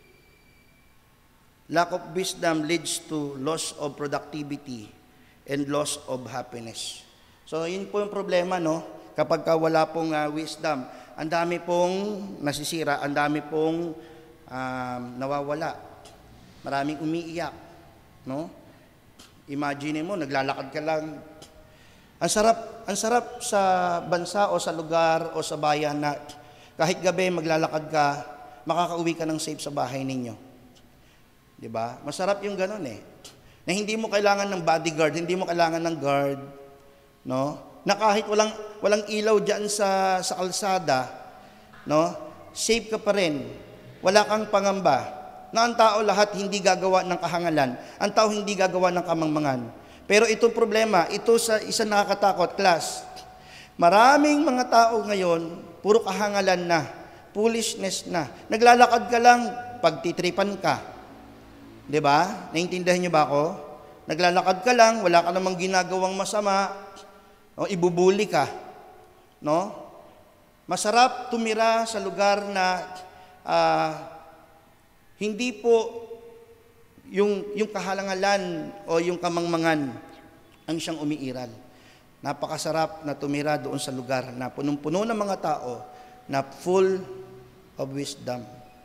Lack of wisdom leads to loss of productivity and loss of happiness. So, yun po yung problema, no? Kapag ka wala pong uh, wisdom, ang dami pong nasisira, ang dami pong um, nawawala. Maraming umiiyak, no? Imagine mo, naglalakad ka lang. Ang sarap, ang sarap sa bansa o sa lugar o sa bayan na kahit gabi maglalakad ka, makakauwi ka ng safe sa bahay ninyo. 'Di ba? Masarap yung ganoon eh. Na hindi mo kailangan ng bodyguard, hindi mo kailangan ng guard, no? Na kahit walang walang ilaw diyan sa sa kalsada, no? Safe ka pa rin. Wala kang pangamba. Na ang tao lahat hindi gagawa ng kahangalan. Ang tao hindi gagawa ng kamangmangan. Pero itong problema, ito sa isa nakakatakot, class. Maraming mga tao ngayon, puro kahangalan na, foolishness na. Naglalakad ka lang, pagtitripan ka. 'Di ba? Naintindihan niyo ba ako? Naglalakad ka lang, wala ka namang ginagawang masama, o ibubuli ka. No? Masarap tumira sa lugar na uh, hindi po yung yung kahalangalan o yung kamangmangan ang siyang umiiral. Napakasarap na tumira doon sa lugar na punong-puno ng mga tao na full of wisdom.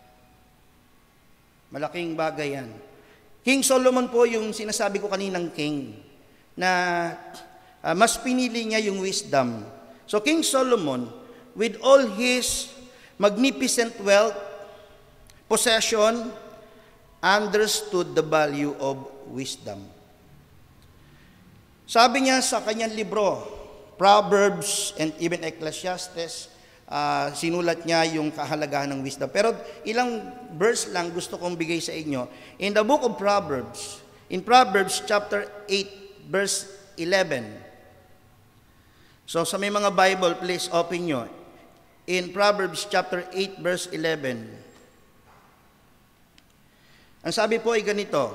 Malaking bagay yan. King Solomon po yung sinasabi ko kaninang king na uh, mas pinili niya yung wisdom. So King Solomon, with all his magnificent wealth, possession, understood the value of wisdom. Sabi niya sa kanyang libro, Proverbs and even Ecclesiastes, uh, sinulat niya yung kahalagahan ng wisdom. Pero ilang verse lang gusto kong bigay sa inyo. In the book of Proverbs, in Proverbs chapter eight, verse eleven. So sa may mga Bible, please open nyo. In Proverbs chapter eight, verse eleven. Ang sabi po ay ganito,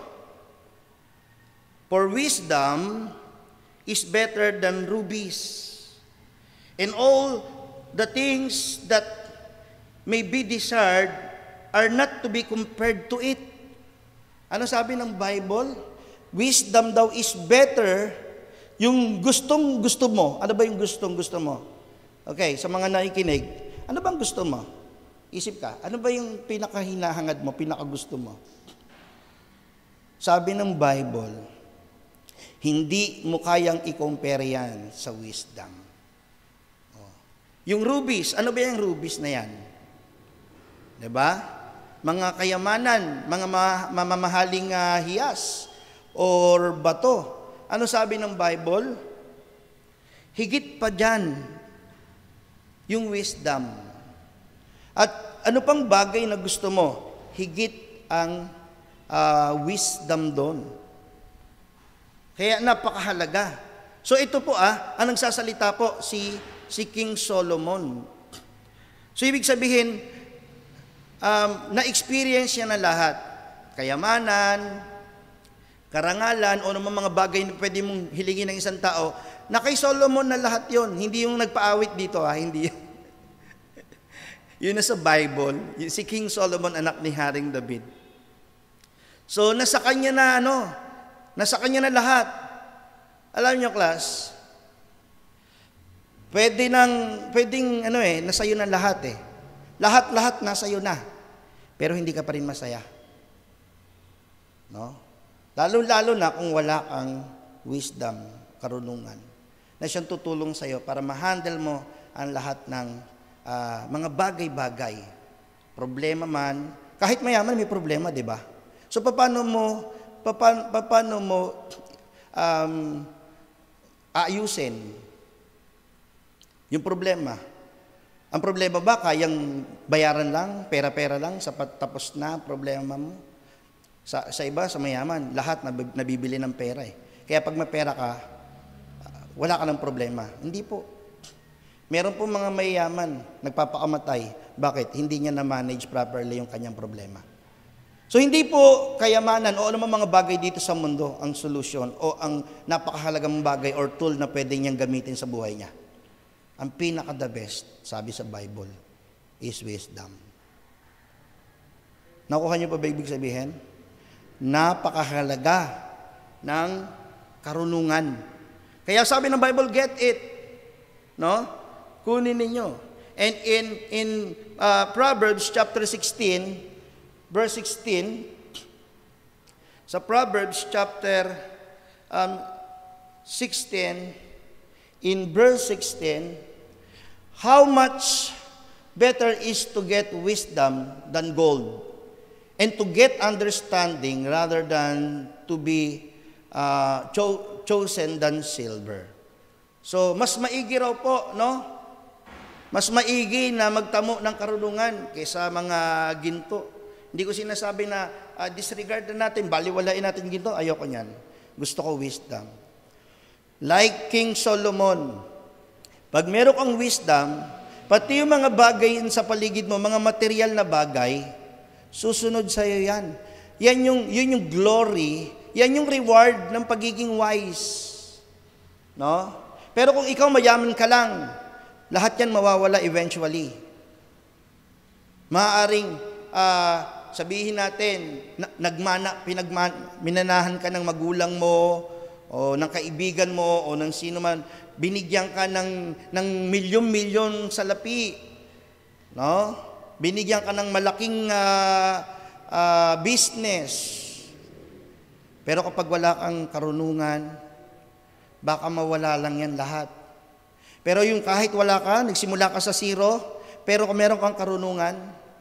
for wisdom is better than rubies, and all the things that may be desired are not to be compared to it. Ano sabi ng Bible? Wisdom daw is better. Yung gustong gusto mo. Ano ba yung gustong gusto mo? Okay, sa mga nakikinig, ano bang gusto mo? Isip ka, ano ba yung pinakahinahangad mo, pinakagusto mo? Sabi ng Bible, hindi mo kayang i-compare yan sa wisdom. Oh. Yung rubies, ano ba yung rubies na yan? Diba? Mga kayamanan, mga ma- mamamahaling uh, hiyas or bato. Ano sabi ng Bible? Higit pa dyan yung wisdom. At ano pang bagay na gusto mo? Higit ang uh, wisdom doon. Kaya napakahalaga. So ito po ah, ang nagsasalita po si, si King Solomon. So ibig sabihin, um, na-experience niya na lahat. Kayamanan, karangalan, o naman mga bagay na pwede mong hilingin ng isang tao, na kay Solomon na lahat yon. Hindi yung nagpaawit dito ha, hindi. Yun na sa Bible, si King Solomon, anak ni Haring David. So nasa kanya na ano, nasa kanya na lahat. Alam niyo, class, pwede nang, pwedeng ano eh, nasa iyo na lahat eh. Lahat-lahat nasa iyo na. Pero hindi ka pa rin masaya. No? Lalo-lalo na kung wala kang wisdom, karunungan, na siyang tutulong sa iyo para ma-handle mo ang lahat ng uh, mga bagay-bagay. Problema man, kahit mayaman may problema, di ba? So paano mo, paano, paano mo um, aayusin yung problema? Ang problema ba, kayang bayaran lang, pera-pera lang, sapat tapos na problema mo? Sa, sa iba, sa mayaman, lahat nabibili ng pera eh. Kaya pag may pera ka, uh, wala ka ng problema. Hindi po. Meron po mga mayaman, nagpapakamatay. Bakit? Hindi niya na-manage properly yung kanyang problema. So hindi po kayamanan o anumang mga bagay dito sa mundo ang solusyon o ang napakahalagang bagay or tool na pwede niyang gamitin sa buhay niya. Ang pinaka-the best, sabi sa Bible, is wisdom. Nakuha niyo pa ba ibig sabihin? Napakahalaga ng karunungan. Kaya sabi ng Bible, get it. No? Kunin ninyo. And in in uh, Proverbs chapter sixteen, verse sixteen, sa Proverbs chapter um, sixteen, in verse sixteen, how much better is to get wisdom than gold, and to get understanding rather than to be uh, cho- chosen than silver. So, mas maigi raw po, no? Mas maigi na magtamo ng karunungan kaysa mga ginto. Hindi ko sinasabi na uh, disregard na natin, baliwalain natin ginto. Ayoko niyan. Gusto ko wisdom. Like King Solomon, pag meron kang wisdom, pati yung mga bagay sa paligid mo, mga material na bagay, susunod sa iyo yan. Yan yung, yun yung glory, yan yung reward ng pagiging wise. No? Pero kung ikaw mayaman ka lang, lahat yan mawawala eventually. Maaaring uh, sabihin natin, na, nagmana, pinagman, minanahan ka ng magulang mo, o ng kaibigan mo, o ng sino man, binigyan ka ng, ng milyon-milyon salapi. No? Binigyan ka ng malaking uh, uh, business. Pero kapag wala kang karunungan, baka mawala lang yan lahat. Pero yung kahit wala ka, nagsimula ka sa zero, pero kung meron kang karunungan,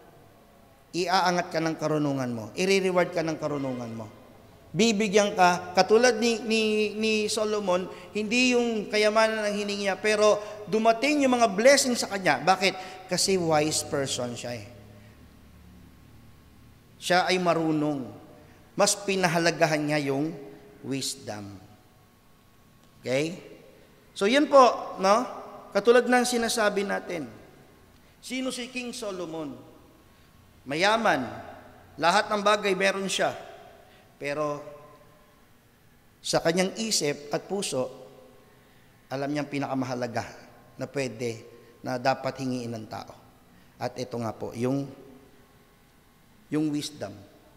iaangat ka ng karunungan mo. I-reward ka ng karunungan mo. Bibigyan ka, katulad ni, ni, ni Solomon, hindi yung kayamanan ang hiningi niya, pero dumating yung mga blessings sa kanya. Bakit? Kasi wise person siya eh. Siya ay marunong. Mas pinahalagahan niya yung wisdom. Okay? So yan po, no? Katulad ng sinasabi natin. Sino si King Solomon? Mayaman. Lahat ng bagay meron siya. Pero sa kanyang isip at puso, alam niyang pinakamahalaga na pwede, na dapat hingiin ng tao. At ito nga po, yung, yung wisdom.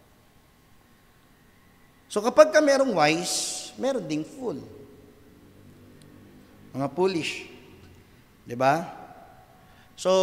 So kapag ka merong wise, meron ding fool. Mga foolish. Diba? So,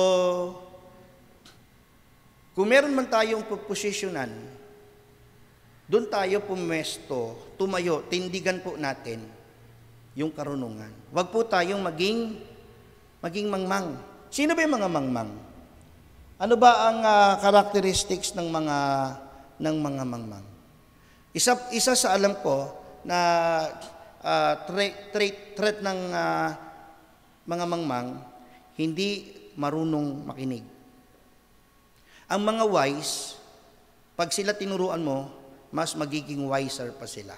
kung meron man tayong posisyonan, doon tayo pumesto, tumayo, tindigan po natin yung karunungan. Huwag po tayong maging, maging mangmang. Sino ba yung mga mangmang? Ano ba ang uh, characteristics ng mga, ng mga mangmang? Isa, isa sa alam ko na uh, trait, trait, trait ng uh, mga mangmang, hindi marunong makinig. Ang mga wise, pag sila tinuruan mo, mas magiging wiser pa sila.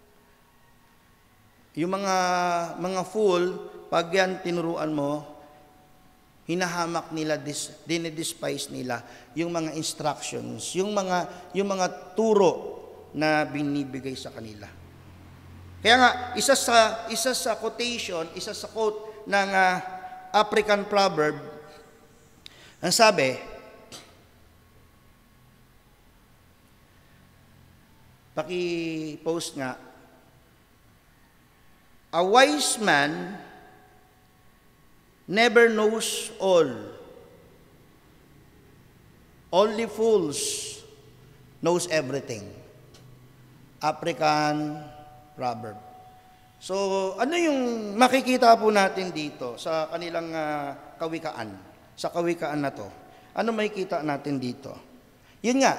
Yung mga mga fool, pag yan tinuruan mo, hinahamak nila, dis, dinidespise nila yung mga instructions, yung mga yung mga turo na binibigay sa kanila. Kaya nga isa sa isa sa quotation, isa sa quote ng uh, African proverb, ang sabi, paki-post nga, a wise man never knows all. Only fools knows everything. African proverb. So, ano yung makikita po natin dito sa kanilang uh, kawikaan? Sa kawikaan na to. Ano makikita natin dito? Yun nga,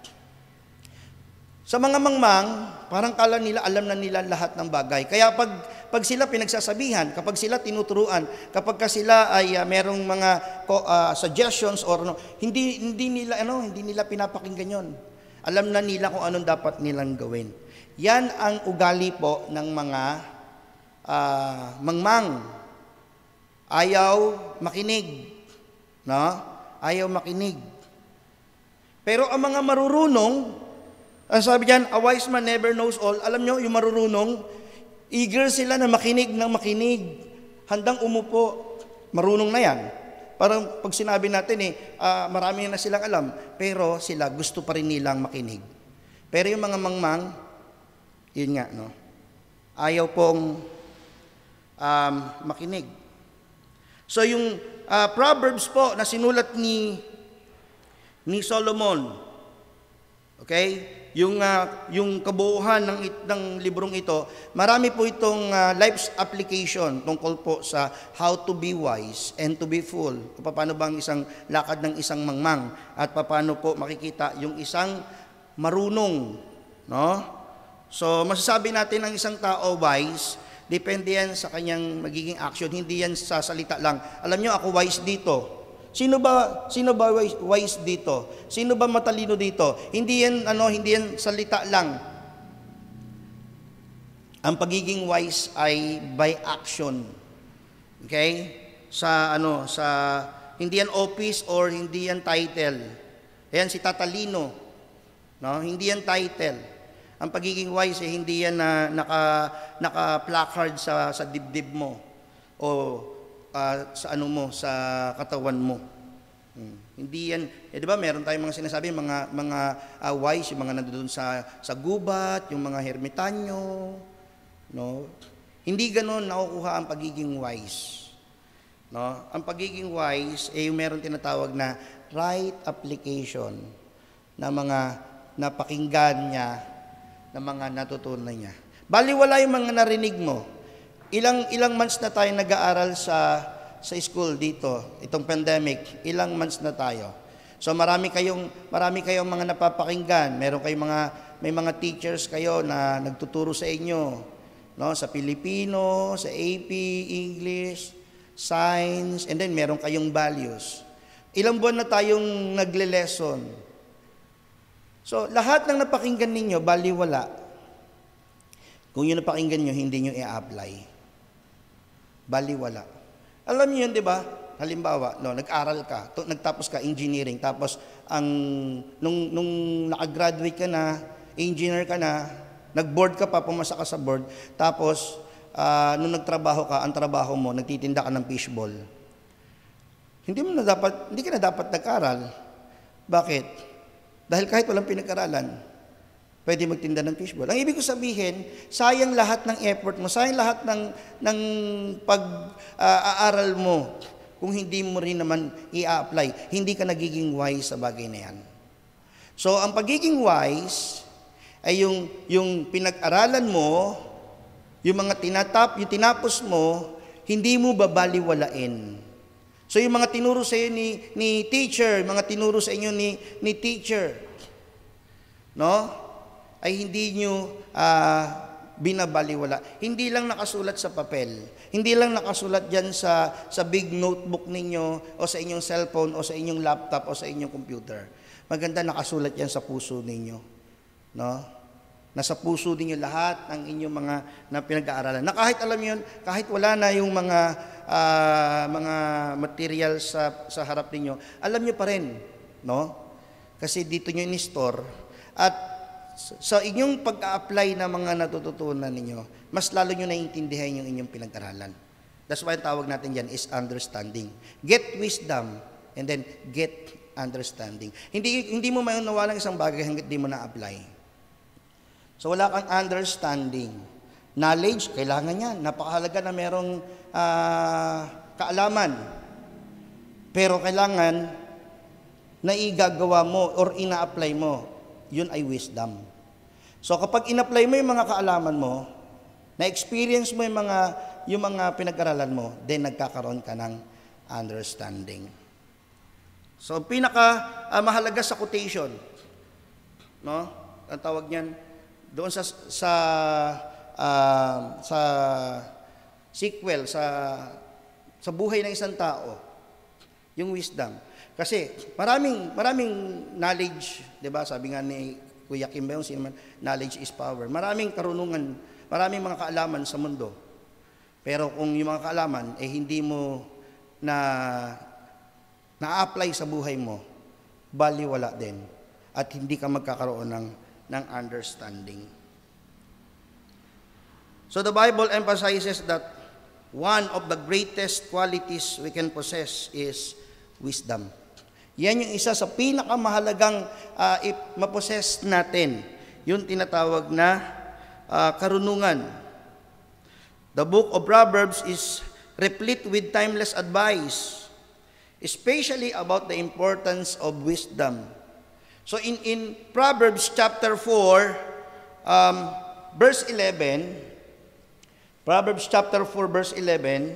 sa mga mangmang, parang kala nila, alam na nila lahat ng bagay. Kaya pag, pag sila pinagsasabihan, kapag sila tinuturuan, kapag ka sila ay uh, merong mga uh, suggestions or ano, hindi, hindi nila, ano, hindi nila pinapakinggan yon. Alam na nila kung anong dapat nilang gawin. Yan ang ugali po ng mga uh, mangmang. Ayaw makinig. No? Ayaw makinig. Pero ang mga marurunong, ang sabi diyan, a wise man never knows all. Alam nyo, yung marurunong, eager sila na makinig ng makinig. Handang umupo. Marunong na yan. Parang pag sinabi natin eh, uh, marami na silang alam, pero sila gusto pa rin nilang makinig. Pero yung mga mangmang, yun nga, no? Ayaw pong um, makinig. So yung uh, Proverbs po na sinulat ni ni Solomon, okay? Yung uh, yung kabuuan ng ng librong ito, marami po itong uh, life's application tungkol po sa how to be wise and to be fool. Paano ba ang isang lakad ng isang mangmang at paano po makikita yung isang marunong, no? So masasabi natin ang isang tao wise, depende yan sa kanyang magiging action, hindi yan sa salita lang. Alam nyo, ako wise dito. Sino ba sino ba wise, wise dito? Sino ba matalino dito? Hindi yan ano, hindi yan salita lang. Ang pagiging wise ay by action. Okay? Sa ano, sa hindi yan office or hindi yan title. Ayan si tatalino. No, hindi yan title. Ang pagiging wise eh, hindi yan na naka naka-placard sa sa dibdib mo o Uh, sa ano mo, sa katawan mo. Hmm. Hindi yan, eh, di ba meron tayong mga sinasabi, mga mga uh, wise, yung mga nandoon sa sa gubat, yung mga hermitanyo, no? Hindi ganoon nakukuha ang pagiging wise. No? Ang pagiging wise eh yung meron tinatawag na right application na mga napakinggan niya, na mga natutunan niya. Baliwala yung mga narinig mo. Ilang ilang months na tayo nag-aaral sa sa school dito, itong pandemic, ilang months na tayo. So marami kayong marami kayong mga napapakinggan, meron kayong mga may mga teachers kayo na nagtuturo sa inyo, no, sa Pilipino, sa A P, English, Science, and then meron kayong values. Ilang buwan na tayong nagle-lesson. So lahat ng napakinggan ninyo baliwala kung yun napakinggan nyo, hindi nyo i-apply. Baliwala. Alam niyo yun, di ba? Halimbawa, no, nag-aral ka, to, nagtapos ka engineering, tapos ang nung nung nakagraduate ka na, engineer ka na, nag-board ka pa, pumasa ka sa board, tapos uh, nung nagtrabaho ka, ang trabaho mo, nagtitinda ka ng fishball. Hindi mo na dapat, hindi ka na dapat nag-aral. Bakit? Dahil kahit walang pinag-aralan, pwede magtinda ng fishball. Ang ibig ko sabihin, sayang lahat ng effort mo, sayang lahat ng ng pag-aaral uh, mo kung hindi mo rin naman i-apply. Hindi ka nagiging wise sa bagay na yan. So, ang pagiging wise ay yung, yung pinag-aralan mo, yung mga tinatap, yung tinapos mo, hindi mo babaliwalain. So, yung mga tinuro sa iyo ni, ni teacher, mga tinuro sa inyo ni, ni teacher, no? Ay hindi nyo uh, binabaliwala. Hindi lang nakasulat sa papel. Hindi lang nakasulat dyan sa, sa big notebook ninyo o sa inyong cellphone o sa inyong laptop o sa inyong computer. Maganda nakasulat yan sa puso ninyo. No? Nasa puso ninyo lahat ng inyong mga na pinag-aaralan. Na kahit alam yun, kahit wala na yung mga uh, mga materials sa, sa harap ninyo, alam nyo pa rin. No? Kasi dito nyo in-store. At sa inyong pag-a-apply na mga natututunan ninyo, mas lalo nyo naiintindihan yung inyong pinag-aralan. That's why ang tawag natin dyan is understanding. Get wisdom and then get understanding. Hindi hindi mo maunawa ng isang bagay hanggat di mo na-apply. So wala kang understanding. Knowledge, kailangan yan. Napakahalaga na merong uh, kaalaman. Pero kailangan na igagawa mo or ina-apply mo. Yun ay wisdom. So kapag in-apply mo yung mga kaalaman mo, na-experience mo yung mga, yung mga pinag-aralan mo, then nagkakaroon ka ng understanding. So pinaka uh, mahalaga sa quotation, no? Ang tawag niyan doon sa sa uh, sa sequel sa sa buhay ng isang tao, yung wisdom. Kasi maraming maraming knowledge, 'di ba? Sabi nga ni Kuya Kim ba yung sino man, knowledge is power. Maraming karunungan, maraming mga kaalaman sa mundo. Pero kung yung mga kaalaman eh hindi mo na na-apply sa buhay mo, baliwala din at hindi ka magkakaroon ng ng understanding. So the Bible emphasizes that one of the greatest qualities we can possess is wisdom. Yan yung isa sa pinakamahalagang uh, mapossess natin, yung tinatawag na uh, karunungan. The book of Proverbs is replete with timeless advice, especially about the importance of wisdom. So in, in Proverbs chapter four, um, verse eleven, Proverbs chapter four, verse eleven,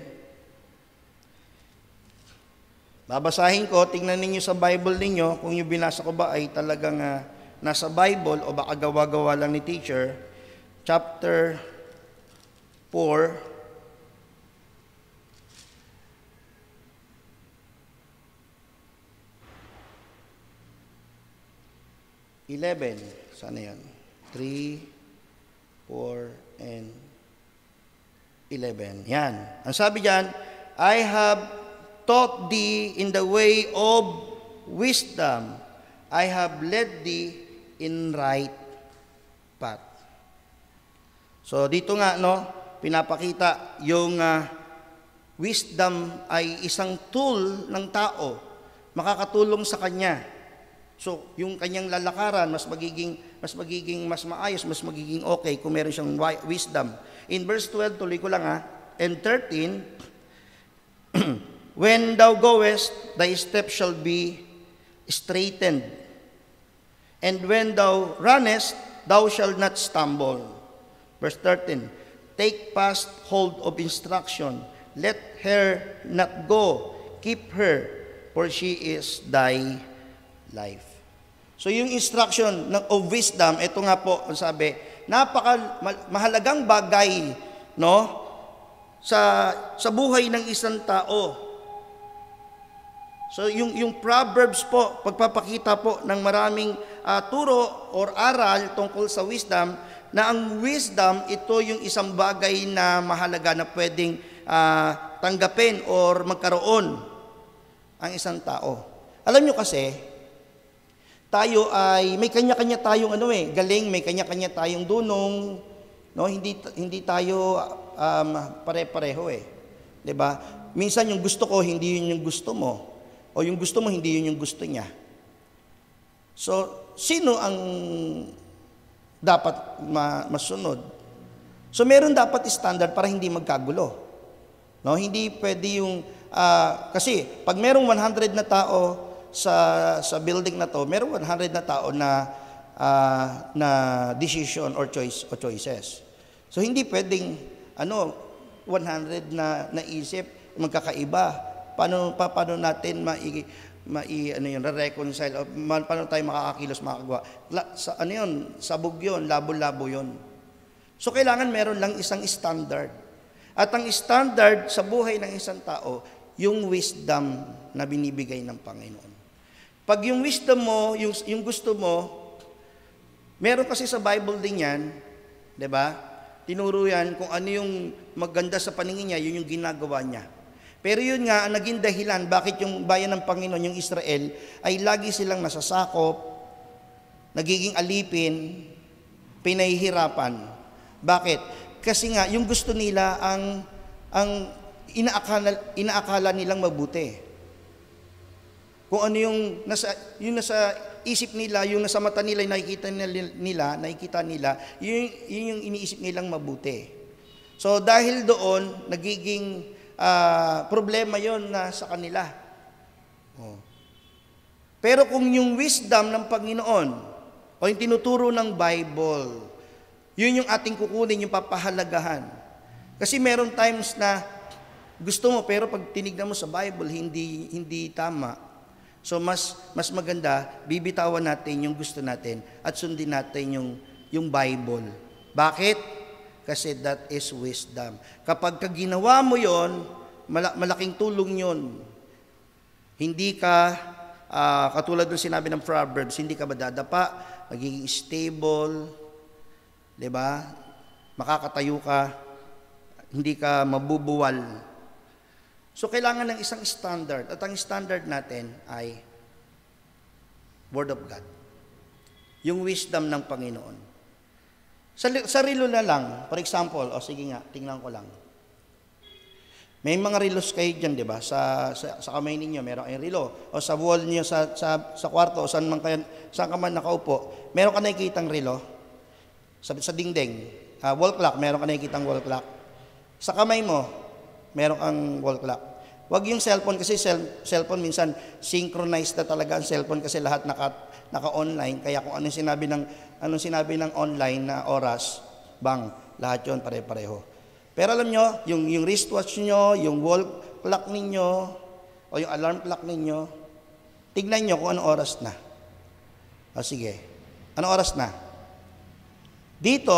babasahin ko, tingnan ninyo sa Bible ninyo, kung yung binasa ko ba ay talagang uh, nasa Bible o baka gawa-gawa lang ni teacher. Chapter four, eleven. Sana yan? three, four, and eleven. Yan. Ang sabi dyan, I have taught thee in the way of wisdom. I have led thee in right path. So dito nga, no, pinapakita yung uh, wisdom ay isang tool ng tao, makakatulong sa kanya. So yung kanyang lalakaran mas magiging mas magiging mas maayos, mas magiging okay kung meron siyang wisdom. In verse twelve, tuloy ko lang ha, and thirteen, when thou goest, thy steps shall be straightened, and when thou runnest, thou shalt not stumble. Verse thirteen, take fast hold of instruction, let her not go, keep her, for she is thy life. So yung instruction ng of wisdom, ito nga po, sabi, napaka mahalagang bagay, no, sa sa buhay ng isang tao. So yung yung Proverbs po, pagpapakita po ng maraming uh, turo or aral tungkol sa wisdom na ang wisdom, ito yung isang bagay na mahalaga na pwedeng ah, tanggapin or magkaroon ang isang tao. Alam nyo kasi, tayo ay, may kanya-kanya tayong ano eh, galing, may kanya-kanya tayong dunong, no? Hindi, hindi tayo um, pare-pareho eh. 'Di ba? Minsan yung gusto ko, hindi yun yung gusto mo. O yung gusto mo, hindi yun yung gusto niya. So, sino ang dapat ma- masunod? So, meron dapat standard para hindi magkagulo. No? Hindi pwede yung, ah, kasi pag merong one hundred na tao sa sa building na to, merong one hundred na tao na ah, na decision or choice or choices. So, hindi pwedeng, ano, one hundred na naisip, magkakaiba. Paano pa paano natin mai mai ano yun, reconcile o ma, paano tayo makakakilos makagawa? La, sa ano yun, sabog yun, labo-labo yun. So kailangan meron lang isang standard. At ang standard sa buhay ng isang tao, yung wisdom na binibigay ng Panginoon. Pag yung wisdom mo, yung yung gusto mo, meron kasi sa Bible din yan, 'di ba? Tinuro yan kung ano yung maganda sa paningin niya, yun yung ginagawa niya. Pero yun nga, ang naging dahilan, bakit yung bayan ng Panginoon, yung Israel, ay lagi silang nasasakop, nagiging alipin, pinahihirapan. Bakit? Kasi nga, yung gusto nila, ang, ang inaakala, inaakala nilang mabuti. Kung ano yung nasa, yung nasa isip nila, yung nasa mata nila, yung nakikita nila, nakikita nila, yun, yun yung iniisip nilang mabuti. So, dahil doon, nagiging Uh, problema yon na sa kanila. Oh. Pero kung yung wisdom ng Panginoon o yung tinuturo ng Bible, yun yung ating kukunin, yung papahalagahan. Kasi meron times na gusto mo pero pag tinignan mo sa Bible, hindi hindi tama. So mas mas maganda, bibitawan natin yung gusto natin at sundin natin yung yung Bible. Bakit? Kasi that is wisdom. Kapag ginawa mo yon, malaking tulong yon. Hindi ka, uh, katulad ng sinabi ng Proverbs, hindi ka madadapa, magiging stable, di ba? Makakatayo ka, hindi ka mabubuwal. So, kailangan ng isang standard. At ang standard natin ay Word of God. Yung wisdom ng Panginoon. Sa, sa relo na lang, for example, o sige nga, tingnan ko lang. May mga relos kayo dyan, di ba? Sa, sa, sa kamay ninyo, meron kayong relo. O sa wall niyo, sa, sa, sa kwarto, o saan, man kayo, saan ka man nakaupo, meron ka nakikitang relo. Sa, sa dingding, uh, wall clock, meron ka nakikitang wall clock. Sa kamay mo, meron kang wall clock. Huwag yung cellphone, kasi cell, cellphone minsan synchronized na talaga ang cellphone kasi lahat naka, naka-online. Kaya kung anong sinabi ng anong sinabi ng online na oras, bang, lahat yon pare-pareho. Pero alam nyo, yung, yung wristwatch nyo, yung wall clock ninyo, o yung alarm clock ninyo, tignan nyo kung anong oras na. O sige, anong oras na? Dito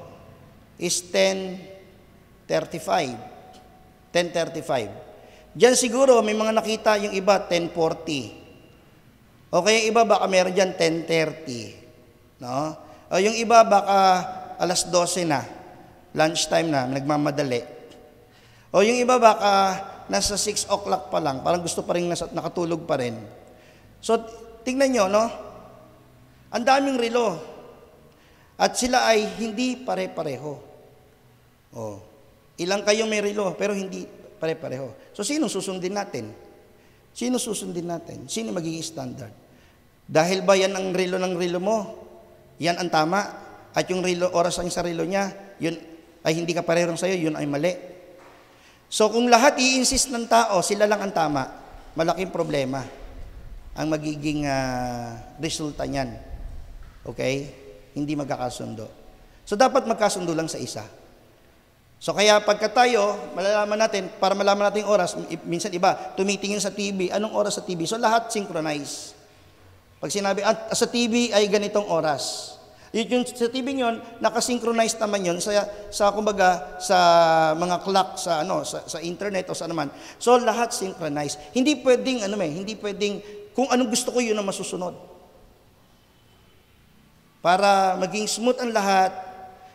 is ten thirty-five. ten thirty-five. Diyan siguro may mga nakita yung iba ten forty. O kaya yung iba baka meron dyan ten thirty. No? O yung iba baka alas dose na, lunchtime na, nagmamadali. O yung iba baka nasa six o'clock pa lang, parang gusto pa rin nasa, nakatulog pa rin. So, tingnan nyo, no? Ang daming relo. At sila ay hindi pare-pareho. O, ilang kayo may relo, pero hindi pare-pareho. So, sino susundin natin? Sino susundin natin? Sino magiging standard? Dahil ba yan ang relo ng relo mo? Yan ang tama. At yung relo, oras ang sa relo niya, yun ay hindi ka parehong sa'yo, yun ay mali. So kung lahat i-insist ng tao, sila lang ang tama, malaking problema ang magiging uh, resulta niyan. Okay? Hindi magkakasundo. So dapat magkasundo lang sa isa. So kaya pagka tayo, malalaman natin, para malaman natin yung oras, minsan iba, tumitingin sa T V, anong oras sa T V? So lahat synchronize. Pag sinabi, at sa T V ay ganitong oras. Yung sa T V yun, nakasynchronize naman yun sa, sa kumbaga, sa mga clock, sa, ano, sa, sa internet o sa naman. So lahat synchronize. Hindi pwedeng, ano may, hindi pwedeng, kung anong gusto ko yun ang masusunod. Para maging smooth ang lahat,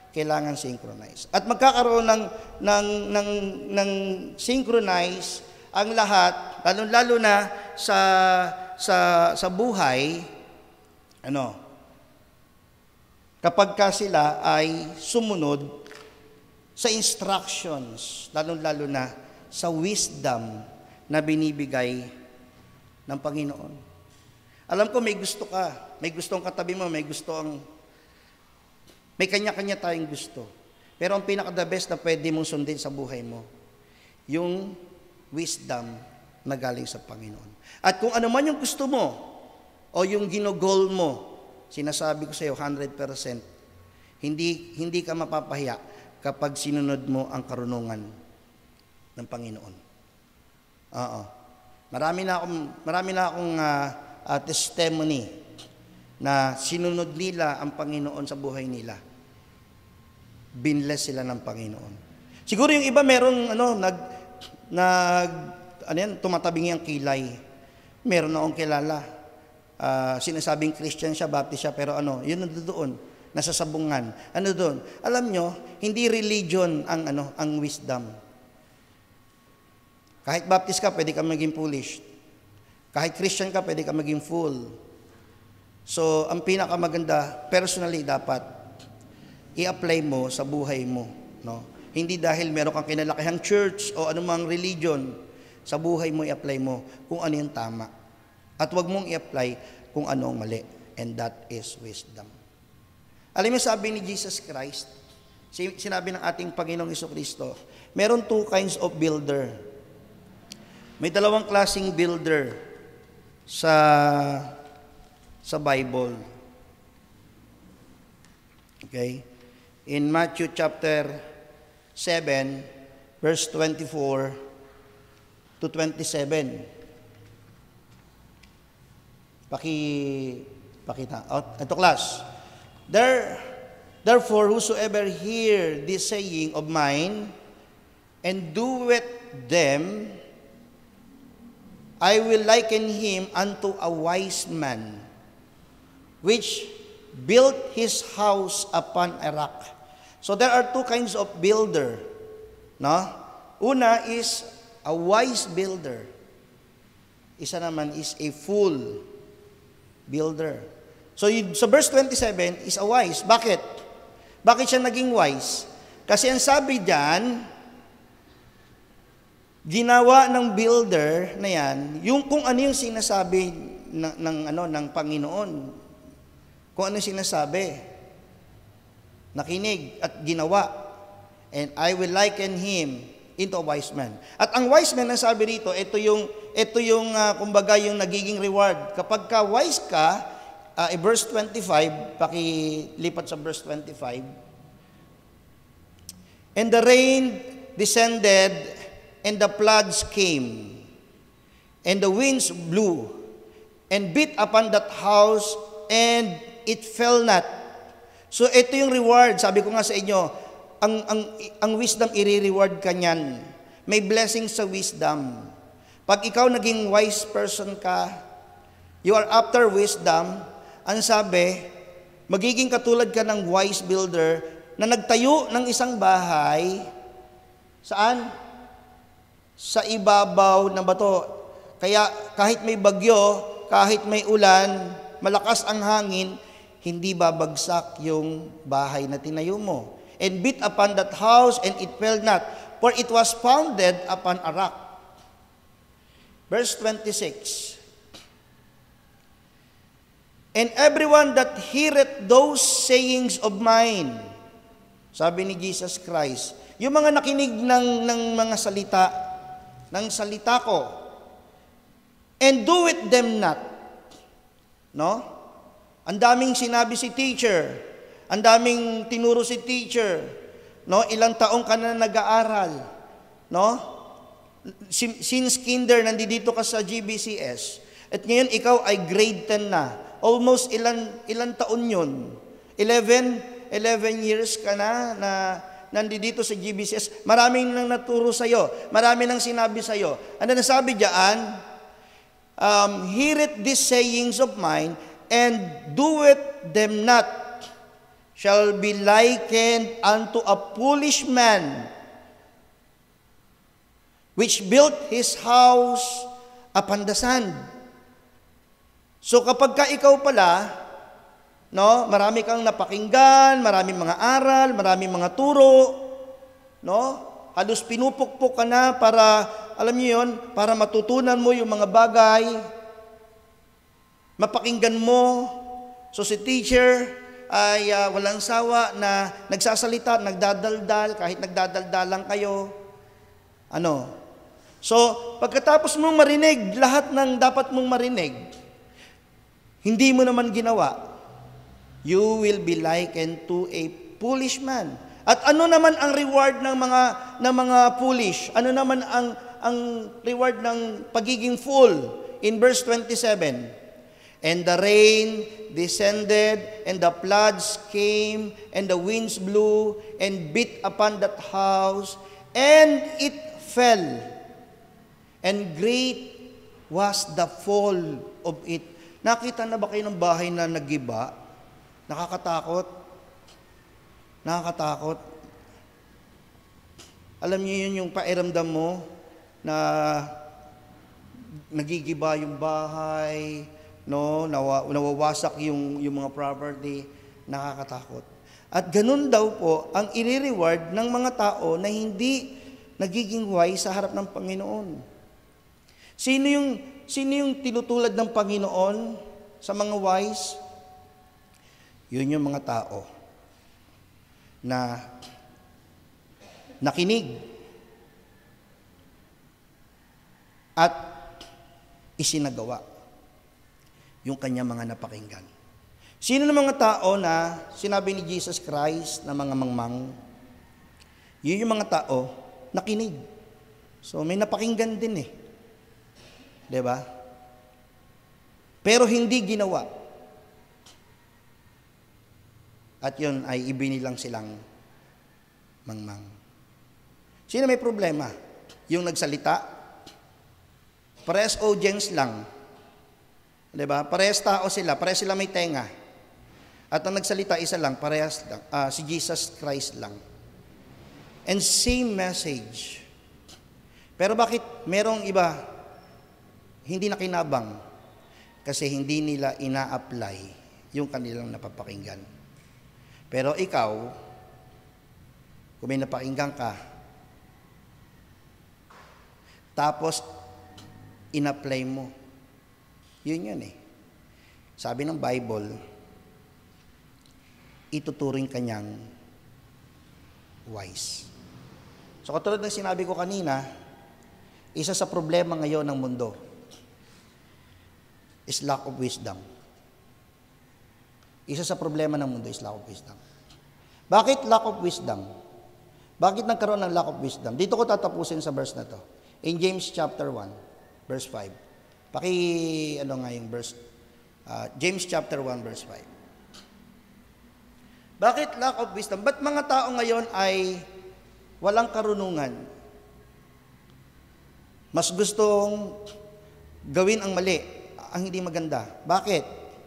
kailangan synchronize. At magkakaroon ng, ng, ng, ng synchronize ang lahat, lalo-lalo na sa, sa, sa buhay, ano, kapag ka sila ay sumunod sa instructions, lalo-lalo na sa wisdom na binibigay ng Panginoon. Alam ko may gusto ka, may gusto ang katabi mo, may gusto ang, may kanya-kanya tayong gusto. Pero ang pinaka-the best na pwede mong sundin sa buhay mo, yung wisdom na galing sa Panginoon. At kung ano man yung gusto mo, o yung ginogol mo, sinasabi ko sa iyo, one hundred percent, hindi, hindi ka mapapahiya kapag sinunod mo ang karunungan ng Panginoon. Oo. Marami na akong, marami na akong uh, uh, testimony na sinunod nila ang Panginoon sa buhay nila. Binless sila ng Panginoon. Siguro yung iba merong ano, nag, nag, ano yan, tumatabing yung kilay. Meron na akong kilala. Uh, sinasabing Christian siya, Baptist siya, pero ano, yun na doon, nasa sabungan. Ano doon? Alam nyo, hindi religion ang, ano, ang wisdom. Kahit Baptist ka, pwede ka maging foolish. Kahit Christian ka, pwede ka maging fool. So, ang pinakamaganda, personally, dapat i-apply mo sa buhay mo. No? Hindi dahil meron kang kinalakihang church o anumang religion, sa buhay mo i-apply mo kung ano yung tama. At huwag mong i-apply kung ano ang mali. And that is wisdom. Alam mo, sabi ni Jesus Christ, sinabi ng ating Panginoong Jesucristo, meron two kinds of builder. May dalawang klaseng builder sa sa Bible. Okay? In Matthew chapter seven, verse twenty-four to twenty-seven. Paki pakita. Oh, ito class. There therefore whosoever hear this saying of mine and doeth them, I will liken him unto a wise man, which built his house upon a rock. So there are two kinds of builder. No? Una is a wise builder. Isa naman is a fool builder. So sa verse twenty-seven is a wise. Bakit? Bakit siya naging wise? Kasi ang sabi diyan, ginawa ng builder na yan, yung kung ano yung sinasabi ng, ng ano ng Panginoon. Kung ano yung sinasabi. Nakinig at ginawa. And I will liken him into a wise man. At ang wise man, ang sabi rito, ito yung ito yung uh, kumbaga yung nagiging reward. Kapag ka wise ka, uh, verse twenty-five, pakilipat sa verse twenty-five. And the rain descended, and the floods came, and the winds blew, and beat upon that house, and it fell not. So ito yung reward. Sabi ko nga sa inyo, ang, ang, ang wisdom, i-reward ka niyan. May blessing sa wisdom. Pag ikaw naging wise person ka, you are after wisdom, ang sabi, magiging katulad ka ng wise builder na nagtayo ng isang bahay, saan? Sa ibabaw ng bato. Kaya kahit may bagyo, kahit may ulan, malakas ang hangin, hindi babagsak yung bahay na tinayo mo. And beat upon that house, and it fell not, for it was founded upon a rock. Verse twenty-six. And everyone that heareth those sayings of mine, sabi ni Jesus Christ, yung mga nakinig ng, ng mga salita, ng salita ko, and do it them not. No? Ang daming sinabi si teacher, ang daming tinuro si teacher, no? Ilang taong ka na nag-aaral, no? Since kinder, nandito ka sa G B C S, at ngayon ikaw ay grade ten na. Almost ilan, ilan taon yun? eleven, eleven years ka na, na nandito sa G B C S. Maraming nang naturo sa'yo. Marami nang sinabi sa'yo. Ano nasabi diyan? Um, hear it these sayings of mine, and do it them not. shall be likened unto a foolish man, which built his house upon the sand. So kapag ka ikaw pala, no, marami kang napakinggan, maraming mga aral, maraming mga turo, no? Halos pinupukpok ka na para, alam niyo yun, para matutunan mo yung mga bagay, mapakinggan mo. So si teacher ay uh, walang sawa na nagsasalita, nagdadaldal, kahit nagdadaldal lang kayo. Ano? So, pagkatapos mong marinig, lahat ng dapat mong marinig, hindi mo naman ginawa, you will be likened to a foolish man. At ano naman ang reward ng mga ng mga foolish? Ano naman ang ang reward ng pagiging fool? In verse twenty-seven, and the rain descended, and the floods came, and the winds blew, and beat upon that house, and it fell. And great was the fall of it. Nakita na ba kayo ng bahay na nagiba? Nakakatakot. Nakakatakot. Alam niyo yun yung pairamdam mo na nagigiba yung bahay, no, nawa, nawawasak yung, yung mga property, nakakatakot. At ganun daw po ang i-reward ng mga tao na hindi nagiging wise sa harap ng Panginoon. Sino yung, sino yung tinutulad ng Panginoon sa mga wise? Yun yung mga tao na nakinig at isinagawa yung kanya mga napakinggan. Sino ng mga tao na sinabi ni Jesus Christ na mga mangmang? Yun yung mga tao nakinig. So may napakinggan din eh. 'Di ba? Pero hindi ginawa. At yun ay ibinilang silang mangmang. Sino may problema? Yung nagsalita? Parehas audience lang. Diba? Parehas tao sila, parehas sila may tenga. At ang nagsalita, isa lang, parehas lang, uh, si Jesus Christ lang. And same message. Pero bakit merong iba hindi nakinabang? Kasi hindi nila ina-apply yung kanilang napapakinggan. Pero ikaw, kung may napakinggan ka, tapos in-apply mo, yun yun eh. Sabi ng Bible, ituturing kanyang wise. So katulad ng sinabi ko kanina, isa sa problema ngayon ng mundo is lack of wisdom. Isa sa problema ng mundo is lack of wisdom. Bakit lack of wisdom? Bakit nagkaroon ng lack of wisdom? Dito ko tatapusin sa verse na to. In James chapter one, verse five. Paki, ano nga yung verse? Uh, James chapter one, verse five. Bakit lack of wisdom? Ba't mga tao ngayon ay walang karunungan? Mas gustong gawin ang mali, ang hindi maganda. Bakit?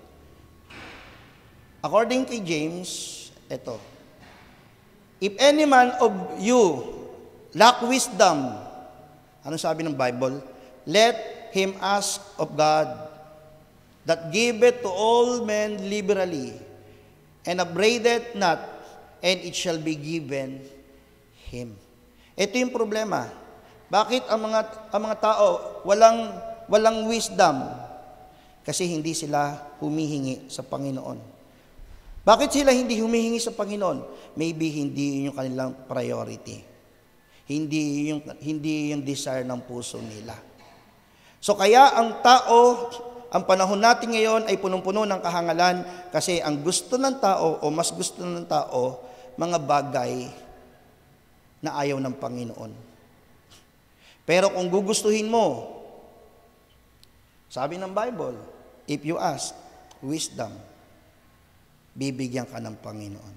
According to James, ito. If any man of you lack wisdom, ano sabi ng Bible? Let him ask of God, that giveth to all men liberally, and upbraideth not, and it shall be given him. Ito yung problema. Bakit ang mga ang mga tao walang walang wisdom? Kasi hindi sila humihingi sa Panginoon. Bakit sila hindi humihingi sa Panginoon? Maybe hindi yun yung kanilang priority. Hindi yung hindi yung desire ng puso nila. So kaya ang tao, ang panahon natin ngayon ay punong-puno ng kahangalan kasi ang gusto ng tao o mas gusto ng tao, mga bagay na ayaw ng Panginoon. Pero kung gugustuhin mo, sabi ng Bible, if you ask wisdom, bibigyan ka ng Panginoon.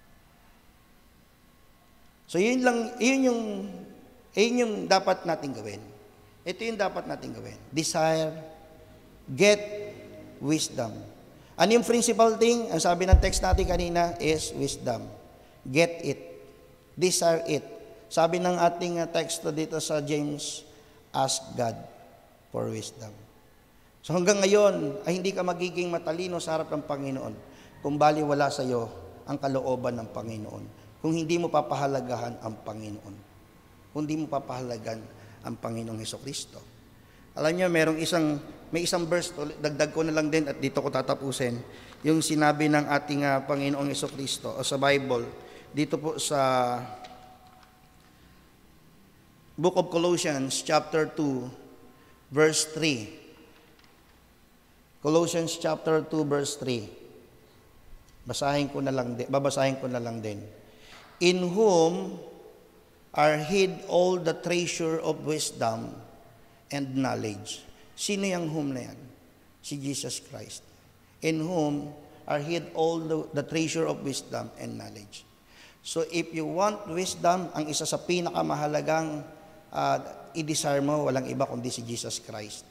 So yun lang, yun yung, yun yung dapat natin gawin. Ito yung dapat natin gawin. Desire, get wisdom. Ano yung principal thing? Ang sabi ng text natin kanina is wisdom. Get it. Desire it. Sabi ng ating uh, text dito sa James, ask God for wisdom. So hanggang ngayon ay hindi ka magiging matalino sa harap ng Panginoon kung bali wala sa iyo ang kalooban ng Panginoon. Kung hindi mo papahalagahan ang Panginoon. Kung hindi mo papahalagahan ang Panginoong Hesukristo. Alam niyo, merong isang, may isang verse, dagdag ko na lang din at dito ko tatapusin, yung sinabi ng ating uh, Panginoong Hesukristo o sa Bible, dito po sa Book of Colossians chapter two, verse three. Colossians chapter two, verse three. Basahin ko na lang din, babasahin ko na lang din. In whom are hid all the treasure of wisdom and knowledge. Sino yung whom na yan? Si Jesus Christ. In whom are hid all the, the treasure of wisdom and knowledge. So if you want wisdom, ang isa sa pinakamahalagang uh, i-desire mo, walang iba kundi si Jesus Christ.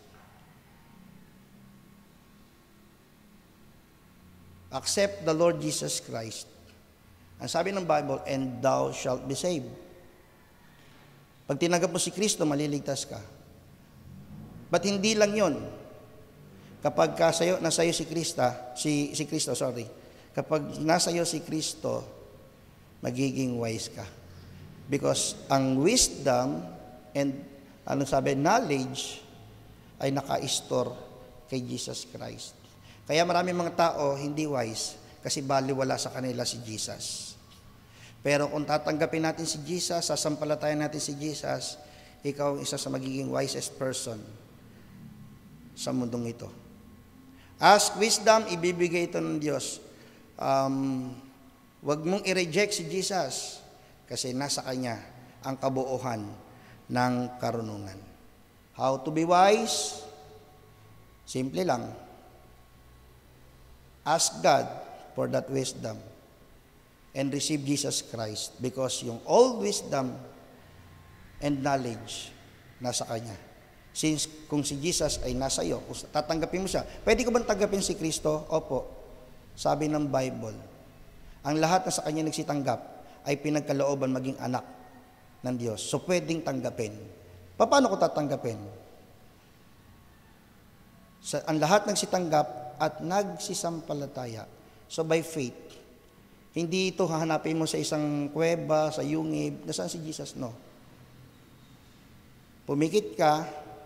Accept the Lord Jesus Christ. Ang sabi ng Bible, and thou shalt be saved. Pag tinanggap mo si Kristo, maliligtas ka. But hindi lang yon. Kapag kasayo, nasa iyo si Krista, si, si Kristo, sorry. Kapag nasa iyo si Kristo, magiging wise ka. Because ang wisdom and, ano sabi, knowledge, ay naka-store kay Jesus Christ. Kaya maraming mga tao hindi wise kasi baliwala sa kanila si Jesus. Pero kung tatanggapin natin si Jesus, sasampalatayan natin si Jesus, ikaw ang isa sa magiging wisest person sa mundong ito. Ask wisdom, ibibigay ito ng Diyos. Um, huwag mong i-reject si Jesus kasi nasa Kanya ang kabuuhan ng karunungan. How to be wise? Simple lang. Ask God for that wisdom and receive Jesus Christ because yung all wisdom and knowledge nasa Kanya. Since kung si Jesus ay nasa iyo, kung tatanggapin mo siya, pwede ko bang tanggapin si Kristo? Opo. Sabi ng Bible, ang lahat na sa Kanya nagsitanggap ay pinagkalooban maging anak ng Diyos. So pwedeng tanggapin. Paano ko tatanggapin? Sa, ang lahat nagsitanggap at nagsisampalataya. So by faith. Hindi ito hahanapin mo sa isang kuweba, sa yungib, nasaan si Jesus? No. Pumikit ka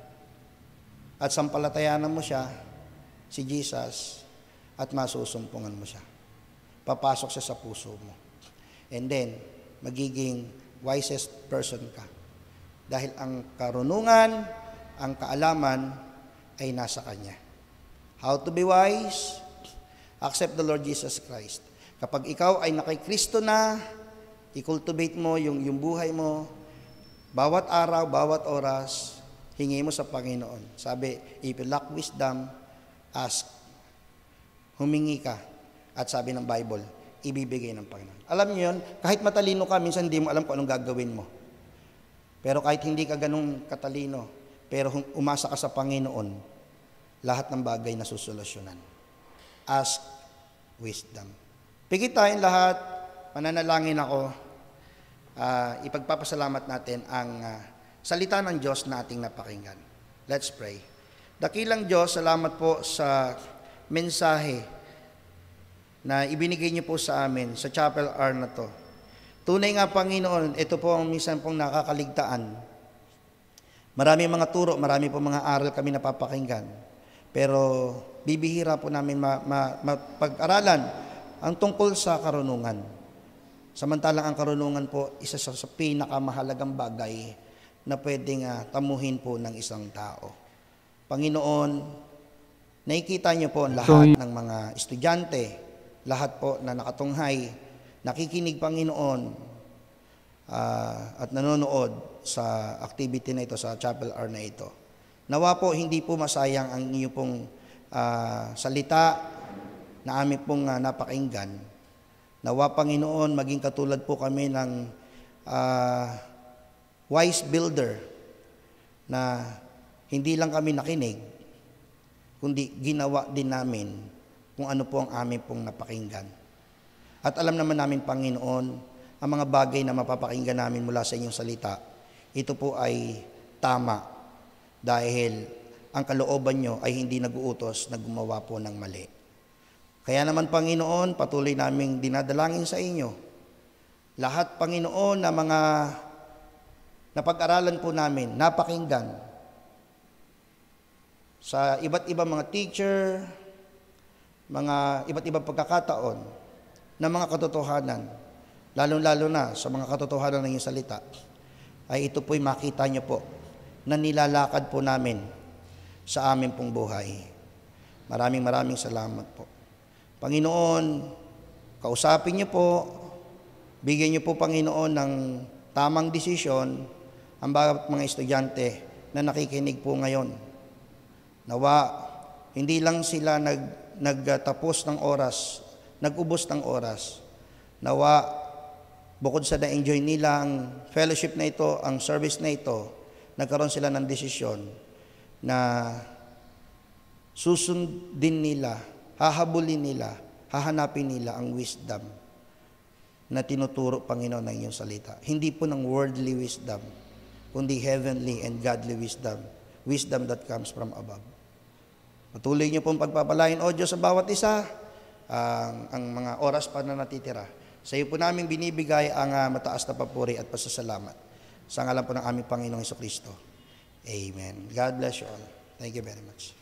at sampalatayanan mo siya, si Jesus, at masusumpungan mo siya. Papasok siya sa puso mo. And then, magiging wisest person ka. Dahil ang karunungan, ang kaalaman, ay nasa Kanya. How to be wise? Accept the Lord Jesus Christ. Kapag ikaw ay nakay Kristo na, i-cultivate mo yung, yung buhay mo, bawat araw, bawat oras, hingi mo sa Panginoon. Sabi, if you lack wisdom, ask. Humingi ka. At sabi ng Bible, ibibigay ng Panginoon. Alam niyo yun, kahit matalino ka, minsan hindi mo alam kung anong gagawin mo. Pero kahit hindi ka ganun katalino, pero umasa ka sa Panginoon, lahat ng bagay na susolusyonan. Ask wisdom. Pigit tayong lahat, mananalangin ako, uh, ipagpapasalamat natin ang uh, salita ng Diyos na ating napakinggan. Let's pray. Dakilang Diyos, salamat po sa mensahe na ibinigay niyo po sa amin sa Chapel R na to. Tunay nga, Panginoon, ito po ang minsan pong nakakaligtaan. Marami mga turo, marami po mga aral kami napapakinggan. Pero bibihira po namin mapag-aralan ang tungkol sa karunungan. Samantalang ang karunungan po, isa sa, sa pinakamahalagang bagay na pwedeng uh, tamuhin po ng isang tao. Panginoon, nakikita niyo po ang lahat ng mga estudyante, lahat po na nakatunghay, nakikinig, Panginoon, uh, at nanonood sa activity na ito, sa Chapel R na ito. Nawa po, hindi po masayang ang inyo pong uh, salita na amin pong uh, napakinggan. Nawa, Panginoon, maging katulad po kami ng uh, wise builder na hindi lang kami nakinig, kundi ginawa din namin kung ano po ang amin pong napakinggan. At alam naman namin, Panginoon, ang mga bagay na mapapakinggan namin mula sa inyong salita, ito po ay tama dahil ang kalooban nyo ay hindi nag-uutos na gumawa po ng mali. Kaya naman, Panginoon, patuloy naming dinadalangin sa inyo. Lahat, Panginoon, na mga napag-aralan po namin, napakinggan sa iba't ibang mga teacher, mga iba't ibang pagkakataon na mga katotohanan, lalong-lalo na sa mga katotohanan ng iyong salita, ay ito po'y makita nyo po na nilalakad po namin sa amin pong buhay. Maraming maraming salamat po. Panginoon, kausapin niyo po, bigyan niyo po, Panginoon, ng tamang desisyon ang bawat mga estudyante na nakikinig po ngayon. Nawa, hindi lang sila nag, nagtapos ng oras, nag-ubos ng oras. Nawa, bukod sa na-enjoy nila ang fellowship na ito, ang service na ito, nagkaroon sila ng desisyon na susundin nila, hahabulin nila, hahanapin nila ang wisdom na tinuturo, Panginoon, ng iyong salita. Hindi po ng worldly wisdom, kundi heavenly and godly wisdom, wisdom that comes from above. Patuloy niyo pong pagpapalain, O Diyos, sa bawat isa, ang, ang mga oras pa na natitira. Sa iyo po namin binibigay ang uh, mataas na papuri at pasasalamat. Sa ngalan po ng aming Panginoong Hesukristo. Amen. God bless you all. Thank you very much.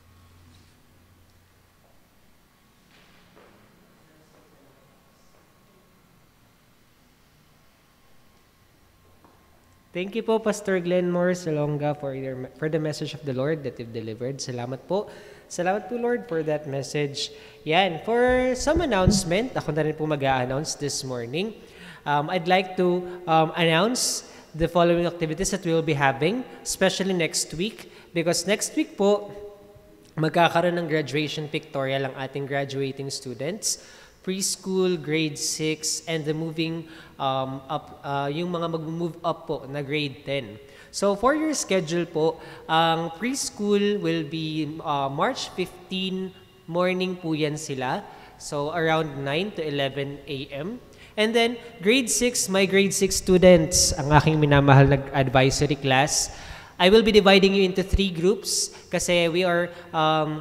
Thank you po, Pastor Glenmore Salonga, for, your, for the message of the Lord that you've delivered. Salamat po. Salamat po, Lord, for that message. Yan. For some announcement, ako na rin po mag-a-announce this morning. Um, I'd like to um, announce the following activities that we will be having, especially next week. Because next week po, magkakaroon ng graduation pictorial ang ating graduating students. Preschool, grade six, and the moving um, up, uh, yung mga mag-move up po na grade ten. So for your schedule po, ang preschool will be uh, March fifteenth, morning po yan sila. So around nine to eleven a m And then grade six, my grade six students, ang aking minamahal na advisory class, I will be dividing you into three groups kasi we are um,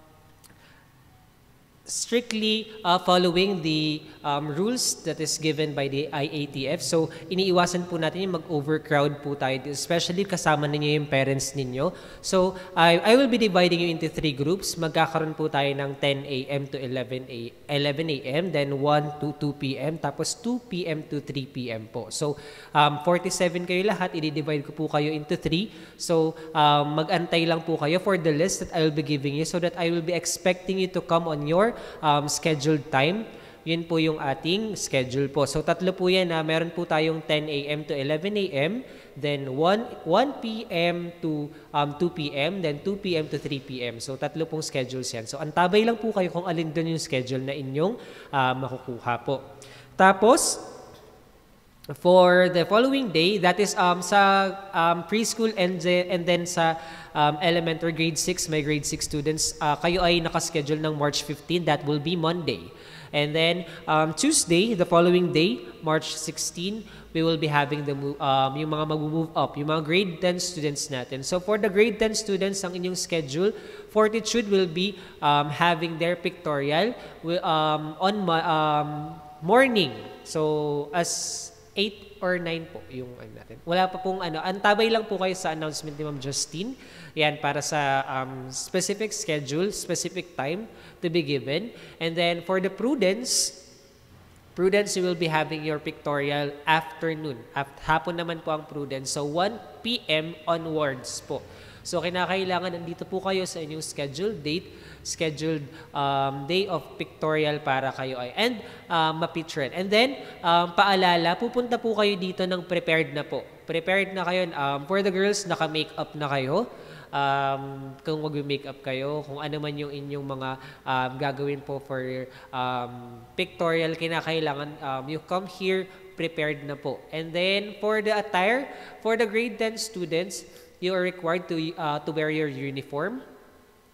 strictly uh, following the um, rules that is given by the I A T F. So, iniiwasan po natin yung mag-overcrowd po tayo, especially kasama ninyo yung parents ninyo. So, I, I will be dividing you into three groups. Magkakaroon po tayo ng ten a m to eleven a m, then one to two p m, tapos two p m to three p m po. So, um, forty-seven kayo lahat, i-divide ko po kayo into three. So, um, mag-antay lang po kayo for the list that I will be giving you so that I will be expecting you to come on your Um, scheduled time. Yun po yung ating schedule po. So tatlo po yan na meron po tayong ten a m to eleven a m, then one p m to um, two p m, then two p m to three p m So tatlo pong schedules yan. So antabay lang po kayo kung alin doon yung schedule na inyong uh, makukuha po. Tapos, for the following day, that is um, sa um, preschool and, and then sa um, elementary grade six, my grade six students, uh, kayo ay nakaschedule ng March fifteenth, that will be Monday. And then um, Tuesday, the following day, March sixteenth, we will be having the um, yung mga mag-move up, yung mga grade ten students natin. So for the grade ten students, ang inyong schedule, Fortitude will be um, having their pictorial um, on um, morning. So as eight or nine po yung ano natin. Wala pa pong ano. Antabay lang po kayo sa announcement ni Ma'am Justine. Yan, para sa um, specific schedule, specific time to be given. And then for the Prudence, Prudence, you will be having your pictorial afternoon. At hapon naman po ang Prudence. So one p m onwards po. So kinakailangan nandito po kayo sa inyong scheduled date, scheduled um, day of pictorial para kayo ay and um, ma-picture. And then um, paalala, pupunta po kayo dito ng prepared na po. Prepared na kayo. Um, for the girls, naka-makeup na kayo. Um, kung mag-makeup kayo, kung ano man yung inyong mga um, gagawin po for um, pictorial, kinakailangan um, you come here prepared na po. And then for the attire, for the grade ten students, you are required to uh, to wear your uniform.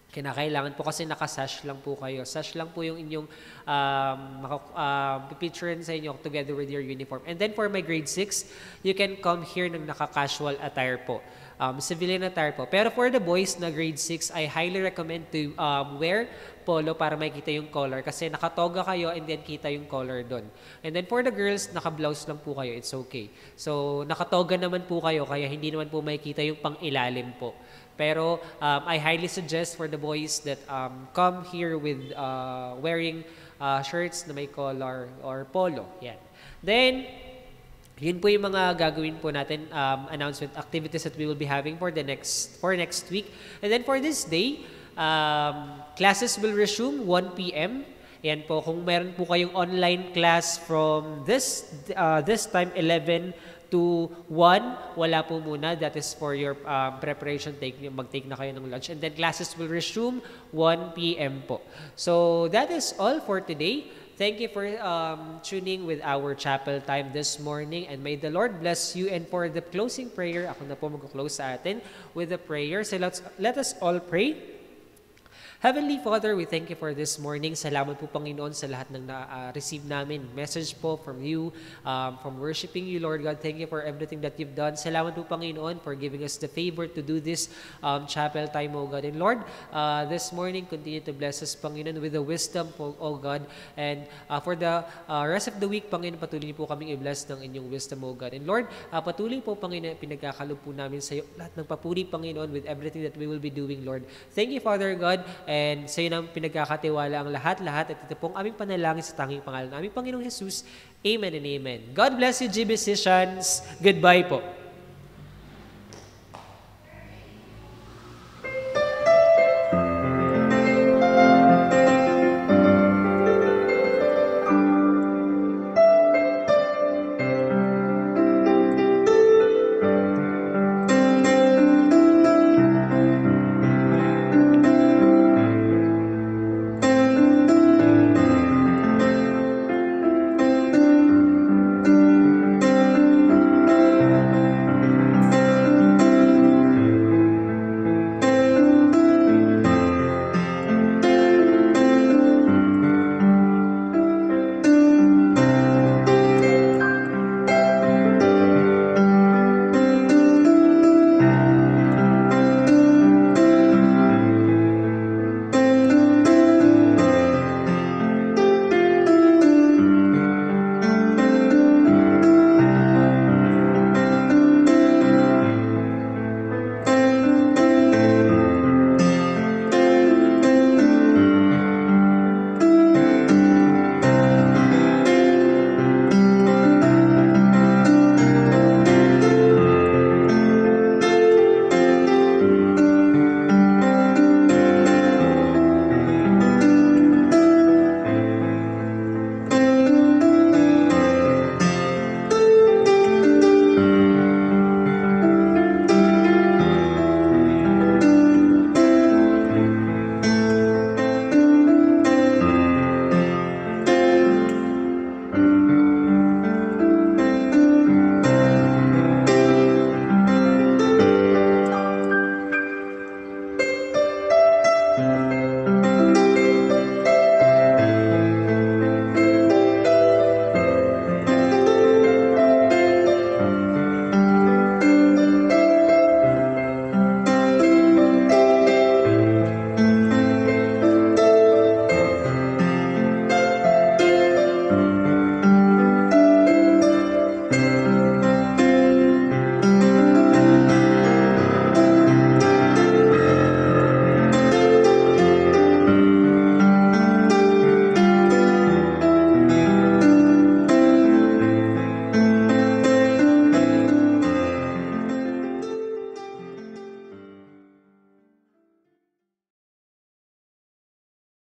Kinakailangan po kasi naka-sash lang po kayo. Sash lang po yung inyong um, uh, pipicturean sa inyo together with your uniform. And then for my grade six, you can come here ng naka-casual attire po. Um, civilian attire po. Pero for the boys na grade six, I highly recommend to um, wear polo para makita yung color. Kasi nakatoga kayo and then kita yung color doon. And then for the girls, naka-blouse lang po kayo. It's okay. So nakatoga naman po kayo kaya hindi naman po makita yung pang-ilalim po. Pero um, I highly suggest for the boys that um, come here with uh, wearing uh, shirts na may collar or polo. Yan. Then, yun po yung mga gagawin po natin, um, announcement activities that we will be having for the next for next week. And then for this day, um, classes will resume one p m Yan po, kung meron po kayong online class from this uh, this time eleven to one, wala po muna. That is for your um, preparation. Take, mag-take na kayo ng lunch. And then classes will resume one p m po. So that is all for today. Thank you for um, tuning with our chapel time this morning. And may the Lord bless you. And for the closing prayer, ako na po mag-close sa atin with the prayer. So let's, let us all pray. Heavenly Father, we thank you for this morning. Salamat po, Panginoon, sa lahat ng na-receive uh, namin. Message po from you, um, from worshiping you, Lord God. Thank you for everything that you've done. Salamat po, Panginoon, for giving us the favor to do this um, chapel time, O God. And Lord, uh, this morning, continue to bless us, Panginoon, with the wisdom, po, O God. And uh, for the uh, rest of the week, Panginoon, patuloy po kaming i-bless ng inyong wisdom, O God. And Lord, uh, patuloy po, Panginoon, pinagkakalob po namin sa iyo lahat ng papuri, Panginoon, with everything that we will be doing, Lord. Thank you, Father God. And sa iyo nang pinagkakatiwala ang lahat-lahat at ito pong aming panalangin sa tanging pangalan ng aming Panginoong Jesus. Amen and amen. God bless you, G B Musicians. Goodbye po.